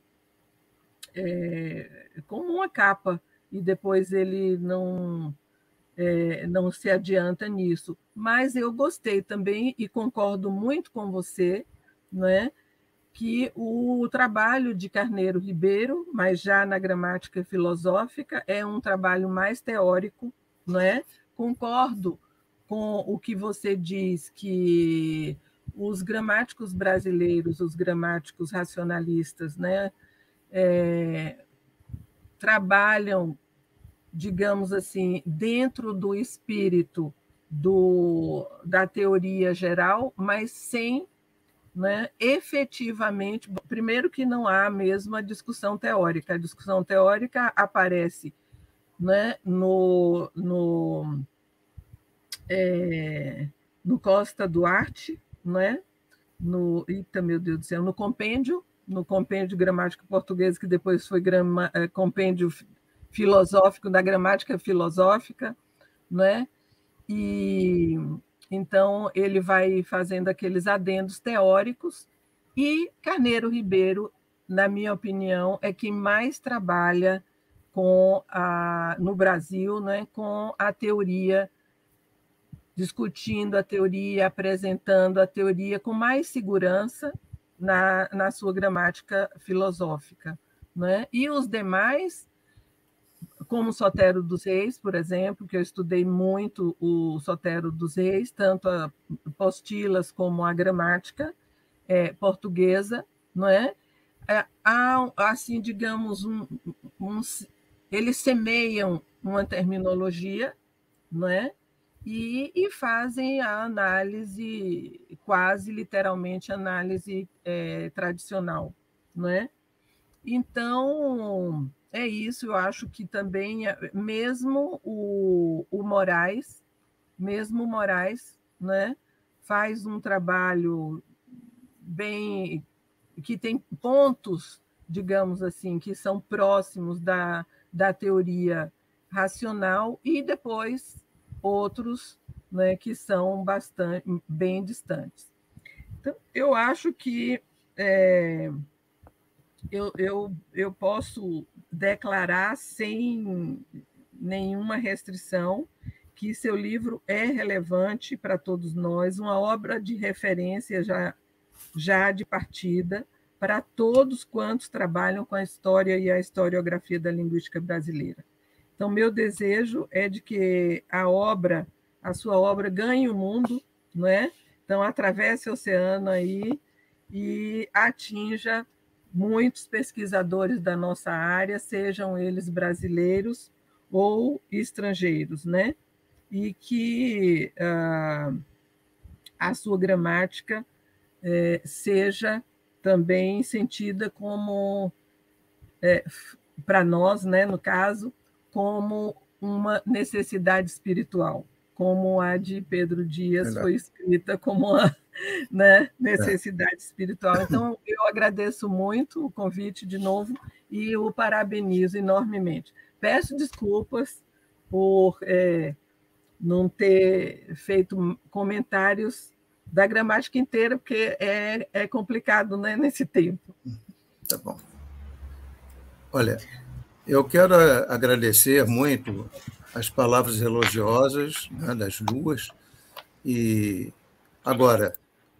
É, como uma capa, e depois ele não, é, não se adianta nisso. Mas eu gostei também, e concordo muito com você, né, que o trabalho de Carneiro Ribeiro, mas já na gramática filosófica, é um trabalho mais teórico, não é? Concordo com o que você diz, que os gramáticos brasileiros, os gramáticos racionalistas, né, é, trabalham, digamos assim, dentro do espírito do, da teoria geral, mas sem, né, efetivamente, primeiro que não há mesmo a discussão teórica. A discussão teórica aparece, né, no, no, é, no Costa Duarte, né, no, eita, meu Deus do céu, no compêndio, no compêndio de gramática portuguesa, que depois foi grama, é, compêndio filosófico da gramática filosófica, né? E então ele vai fazendo aqueles adendos teóricos, e Carneiro Ribeiro, na minha opinião, é quem mais trabalha com a, no Brasil, né, com a teoria, discutindo a teoria, apresentando a teoria com mais segurança na, na sua gramática filosófica, né? E os demais, como Sotero dos Reis, por exemplo, que eu estudei muito o Sotero dos Reis, tanto a postilas como a gramática é, portuguesa, não é? É, há, assim, digamos, um, um, eles semeiam uma terminologia, não é? E, e fazem a análise, quase literalmente análise é, tradicional, não é? Então, é isso. Eu acho que também, mesmo o, o Moraes, mesmo o Moraes, né, faz um trabalho bem, que tem pontos, digamos assim, que são próximos da, da teoria racional, e depois outros, né, que são bastante, bem distantes. Então, eu acho que é, eu, eu, eu posso declarar sem nenhuma restrição que seu livro é relevante para todos nós, uma obra de referência já, já de partida para todos quantos trabalham com a história e a historiografia da linguística brasileira. Então, meu desejo é de que a obra, a sua obra ganhe o mundo, não é? Então, atravesse o oceano aí e atinja muitos pesquisadores da nossa área, sejam eles brasileiros ou estrangeiros, né? E que ah, a sua gramática eh, seja também sentida como, eh, para nós, né, no caso, como uma necessidade espiritual, como a de Pedro Dias Verdade. Foi escrita como uma, né, necessidade é. espiritual. Então, eu agradeço muito o convite de novo e o parabenizo enormemente. Peço desculpas por é, não ter feito comentários da gramática inteira, porque é, é complicado, né, nesse tempo. Tá bom. Olha, eu quero agradecer muito as palavras elogiosas, né, das duas. E agora,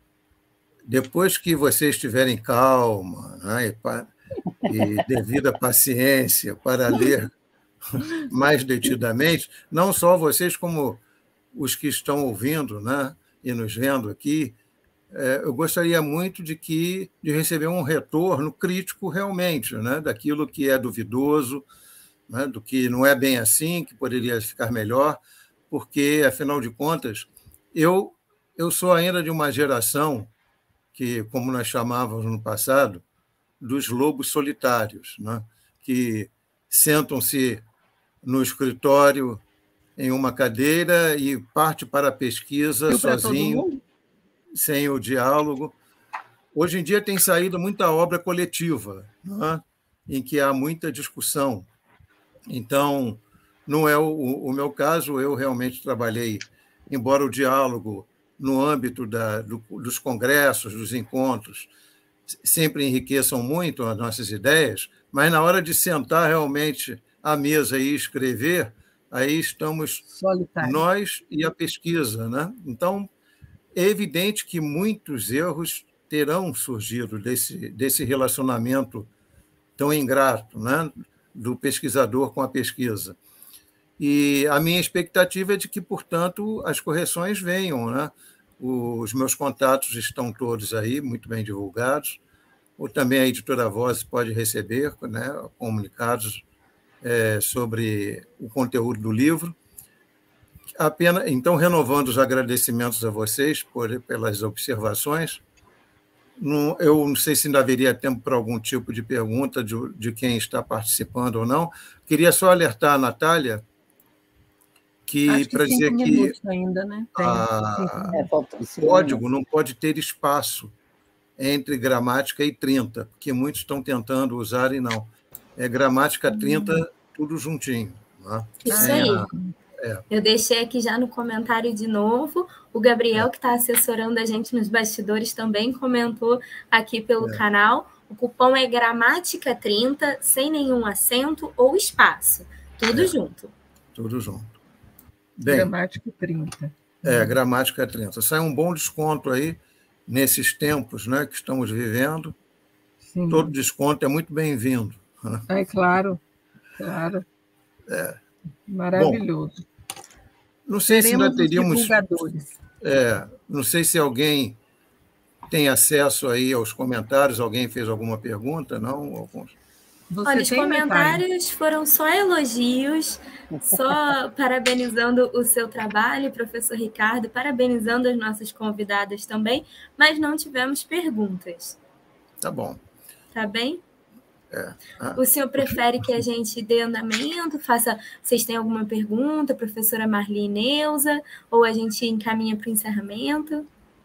depois que vocês tiverem calma, né, e, pa, e devida paciência para ler mais detidamente, não só vocês, como os que estão ouvindo, né, e nos vendo aqui, é, eu gostaria muito de, que, de receber um retorno crítico realmente, né, daquilo que é duvidoso, né, do que não é bem assim, que poderia ficar melhor, porque, afinal de contas, eu, eu sou ainda de uma geração que, como nós chamávamos no passado, dos lobos solitários, né, que sentam-se no escritório em uma cadeira e parte para a pesquisa sozinho, sem o diálogo. Hoje em dia tem saído muita obra coletiva, né, em que há muita discussão. Então, não é o, o meu caso, eu realmente trabalhei, embora o diálogo no âmbito da, do, dos congressos, dos encontros, sempre enriqueçam muito as nossas ideias, mas na hora de sentar realmente à mesa e escrever, aí estamos Solitário. Nós e a pesquisa, né? Então, é evidente que muitos erros terão surgido desse, desse relacionamento tão ingrato, né, do pesquisador com a pesquisa. E a minha expectativa é de que, portanto, as correções venham, né? Os meus contatos estão todos aí, muito bem divulgados, ou também a editora Voz pode receber, né, comunicados é, sobre o conteúdo do livro. Apenas, então, renovando os agradecimentos a vocês por, pelas observações. Não, eu não sei se ainda haveria tempo para algum tipo de pergunta de, de quem está participando ou não. Queria só alertar a Natália que, para dizer que ainda, né? Tem. A, é, o código não pode ter espaço entre gramática e trinta, porque muitos estão tentando usar e não. É gramática trinta, hum. tudo juntinho. Né? Isso Sem aí. A, é. Eu deixei aqui já no comentário de novo. O Gabriel, é. que está assessorando a gente nos bastidores, também comentou aqui pelo é. canal. O cupom é gramática trinta, sem nenhum acento ou espaço. Tudo é. junto. Tudo junto. Bem, gramática trinta. É, gramática trinta. Sai um bom desconto aí nesses tempos, né, que estamos vivendo. Sim. Todo desconto é muito bem-vindo. É claro, claro. É. Maravilhoso. Bom, não sei Teremos se ainda teríamos... divulgadores. É, não sei se alguém tem acesso aí aos comentários, alguém fez alguma pergunta, não? Alguns... Você Olha, os comentários detalhe. foram só elogios, só parabenizando o seu trabalho, professor Ricardo, parabenizando as nossas convidadas também, mas não tivemos perguntas. Tá bom. Tá bem? É. Ah. O senhor prefere que a gente dê andamento, faça... Vocês têm alguma pergunta, professora Marli e Neuza, ou a gente encaminha para o encerramento?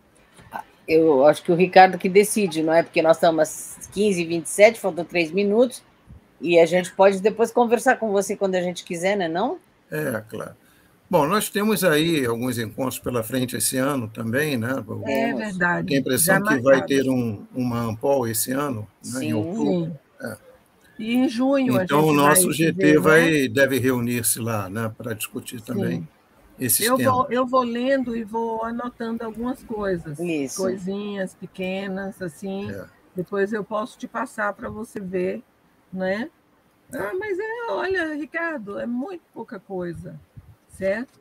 Eu acho que o Ricardo que decide, não é? Porque nós estamos às quinze e vinte e sete, faltam três minutos, e a gente pode depois conversar com você quando a gente quiser, né, não? É, claro. Bom, nós temos aí alguns encontros pela frente esse ano também, né? É verdade. Tenho a impressão que vai ter um, uma Ampol esse ano, né, Sim. em outubro. É. E em junho então, a gente o nosso vai G T ver, vai, né? deve reunir-se lá, né, para discutir também Sim. esses eu temas. Vou, eu vou lendo e vou anotando algumas coisas, Isso. coisinhas pequenas, assim. É. Depois eu posso te passar para você ver, né? Ah, mas é, olha, Ricardo, é muito pouca coisa, certo?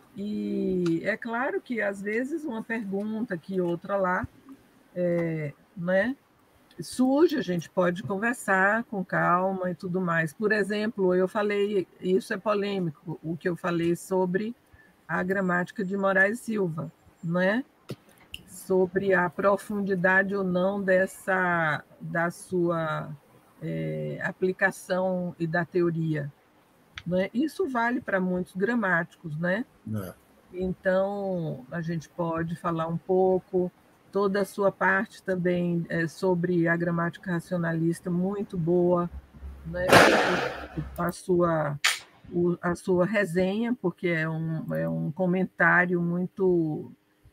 E é claro que, às vezes, uma pergunta aqui, outra lá, é, né? surge, a gente pode conversar com calma e tudo mais. Por exemplo, eu falei, isso é polêmico, o que eu falei sobre a gramática de Moraes Silva, não é? Sobre a profundidade ou não dessa, da sua é, aplicação e da teoria. Não é? Isso vale para muitos gramáticos, né? É. Então, a gente pode falar um pouco, toda a sua parte também é, sobre a gramática racionalista, muito boa, né? a, sua, a sua resenha, porque é um, é um comentário muito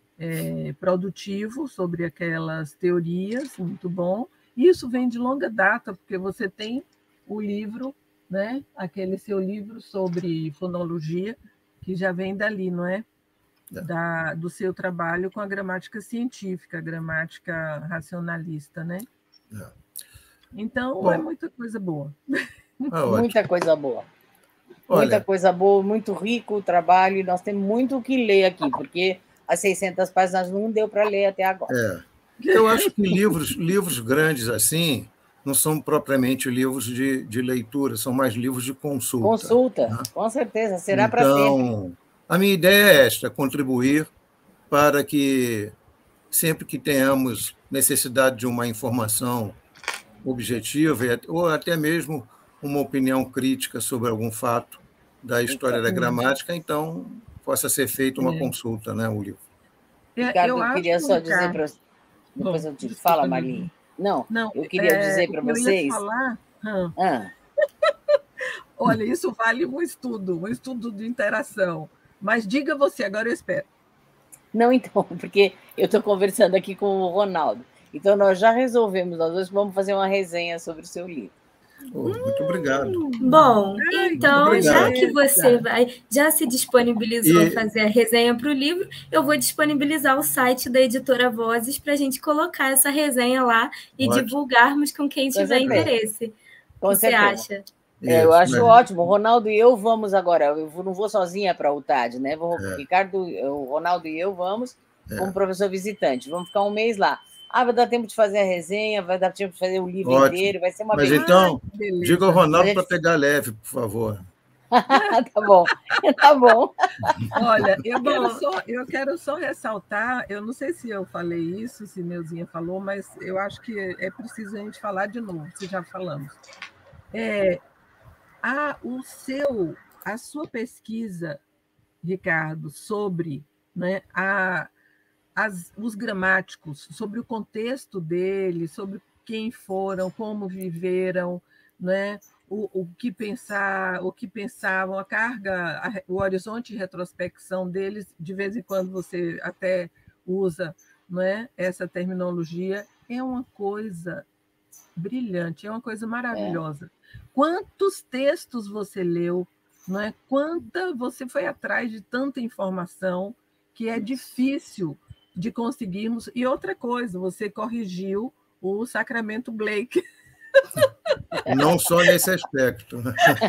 é, produtivo sobre aquelas teorias, muito bom. Isso vem de longa data, porque você tem o livro, né? Aquele seu livro sobre fonologia, que já vem dali, não é? É. Da, do seu trabalho com a gramática científica, a gramática racionalista, né? É. Então, Bom, é muita coisa boa. É muita coisa boa. Olha, muita coisa boa, muito rico o trabalho, e nós temos muito o que ler aqui, porque as seiscentas páginas não deu para ler até agora. É. Eu acho que livros, livros grandes assim não são propriamente livros de, de leitura, são mais livros de consulta. Consulta, né? Com certeza, será então, para sempre. A minha ideia é esta, contribuir para que, sempre que tenhamos necessidade de uma informação objetiva, ou até mesmo uma opinião crítica sobre algum fato da história então, da gramática, então possa ser feita uma é. consulta, né, o livro. Ricardo, eu, eu queria só dizer para você... Depois eu te fala, Marli. Não, Não, eu queria é, dizer para vocês... Eu ia falar... Hum. Ah. Olha, isso vale um estudo, um estudo de interação. Mas diga você, agora eu espero. Não, então, porque eu estou conversando aqui com o Ronaldo. Então, nós já resolvemos, nós dois vamos fazer uma resenha sobre o seu livro. Oh, muito obrigado. Bom, Ai, então, que já beleza. que você vai, já se disponibilizou E- a fazer a resenha para o livro, eu vou disponibilizar o site da Editora Vozes para a gente colocar essa resenha lá e Ótimo. divulgarmos com quem Com tiver certeza. interesse. O Com que você certeza. acha? É, eu Isso, acho né? ótimo. O Ronaldo e eu vamos agora. Eu vou- não vou sozinha para a U T A D, né? Vou, É. Ricardo, o Ronaldo e eu vamos É. como professor visitante. Vamos ficar um mês lá. Ah, vai dar tempo de fazer a resenha, vai dar tempo de fazer o livro Ótimo. inteiro, vai ser uma Mas beleza. então, Ai, que beleza. diga ao Ronaldo Mas para gente- pegar leve, por favor. Tá bom, tá bom. Olha, eu Bom. quero, só, eu quero só ressaltar, eu não sei se eu falei isso, se Neuzinha falou, mas eu acho que é preciso a gente falar de novo, se já falamos. É, a, o seu, a sua pesquisa, Ricardo, sobre, né, a, as, os gramáticos, sobre o contexto deles, sobre quem foram, como viveram, né, o, o que pensar, o que pensavam, a carga, a, o horizonte de retrospecção deles, de vez em quando você até usa, né, essa terminologia, é uma coisa brilhante, é uma coisa maravilhosa. É. Quantos textos você leu, não é? Quanta você foi atrás de tanta informação que é difícil de conseguirmos. E outra coisa, você corrigiu o Sacramento Blake. Não só nesse aspecto.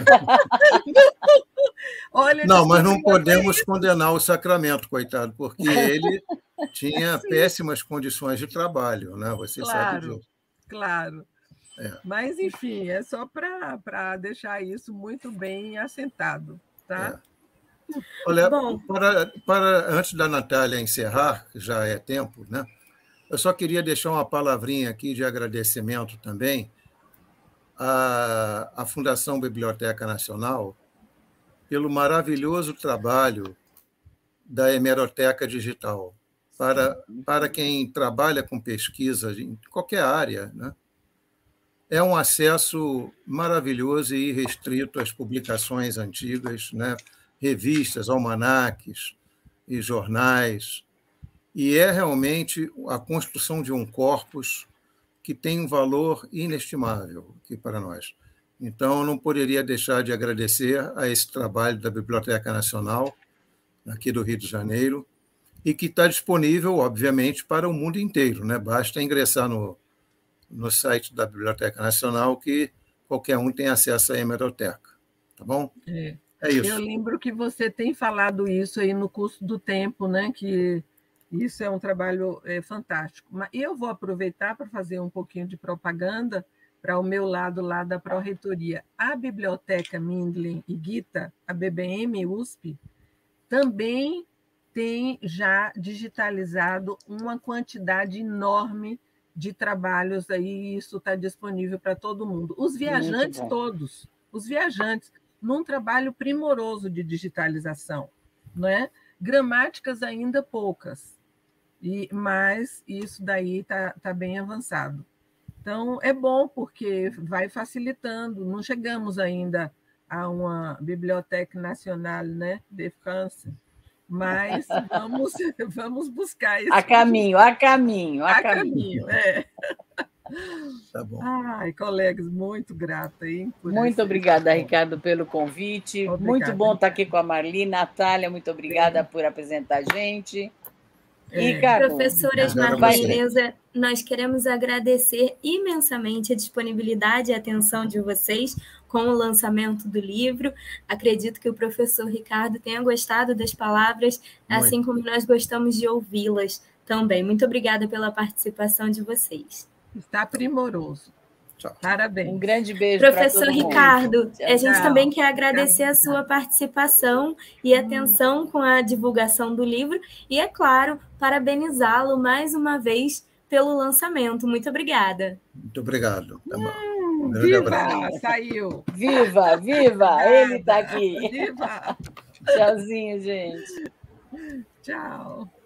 Olha, não, mas não desculpa, podemos isso. condenar o Sacramento, coitado, porque ele tinha Sim. péssimas condições de trabalho, né? Você claro, sabe disso. Claro. É. Mas, enfim, é só para deixar isso muito bem assentado, tá? É. Olha, para, para, antes da Natália encerrar, que já é tempo, né? Eu só queria deixar uma palavrinha aqui de agradecimento também à, à Fundação Biblioteca Nacional pelo maravilhoso trabalho da Hemeroteca Digital. Para, para quem trabalha com pesquisa em qualquer área, né? É um acesso maravilhoso e irrestrito às publicações antigas, né? Revistas, almanaques e jornais, e é realmente a construção de um corpus que tem um valor inestimável aqui para nós. Então, não poderia deixar de agradecer a esse trabalho da Biblioteca Nacional, aqui do Rio de Janeiro, e que está disponível, obviamente, para o mundo inteiro, né? Basta ingressar no, no site da Biblioteca Nacional que qualquer um tem acesso à hemeroteca. Tá bom? É. É isso. Eu lembro que você tem falado isso aí no curso do tempo, né? Que isso é um trabalho é, fantástico. Mas eu vou aproveitar para fazer um pouquinho de propaganda para o meu lado lá da Pró-Reitoria. A Biblioteca Mindlin e Gita, a B B M U S P, também tem já digitalizado uma quantidade enorme de trabalhos aí, e isso está disponível para todo mundo. Os viajantes todos, os viajantes, num trabalho primoroso de digitalização, não é? Gramáticas ainda poucas, e, mas isso daí está tá bem avançado. Então, é bom, porque vai facilitando. Não chegamos ainda a uma Biblioteca Nacional, né, de France, mas vamos, vamos buscar isso. A caminho, a caminho, a, a caminho. caminho. É. Tá bom. Ai, colegas, muito grata. Hein, por muito esse... obrigada, Ricardo, pelo convite. Obrigada, muito bom Ricardo. estar aqui com a Marli. Natália, muito obrigada é. por apresentar a gente. É. Ricardo, Professoras Marli e Neuza, nós queremos agradecer imensamente a disponibilidade e a atenção de vocês com o lançamento do livro. Acredito que o professor Ricardo tenha gostado das palavras, muito. assim como nós gostamos de ouvi-las também. Muito obrigada pela participação de vocês. Está primoroso. Tchau. Parabéns. Um grande beijo Professor para todo Ricardo, mundo. a gente Tchau. também quer agradecer a sua participação e atenção com a divulgação do livro e, é claro, parabenizá-lo mais uma vez pelo lançamento. Muito obrigada. Muito obrigado. Tá bom. Hum, viva! Saiu! Viva, viva! Ele está aqui. Viva! Tchauzinho, gente. Tchau.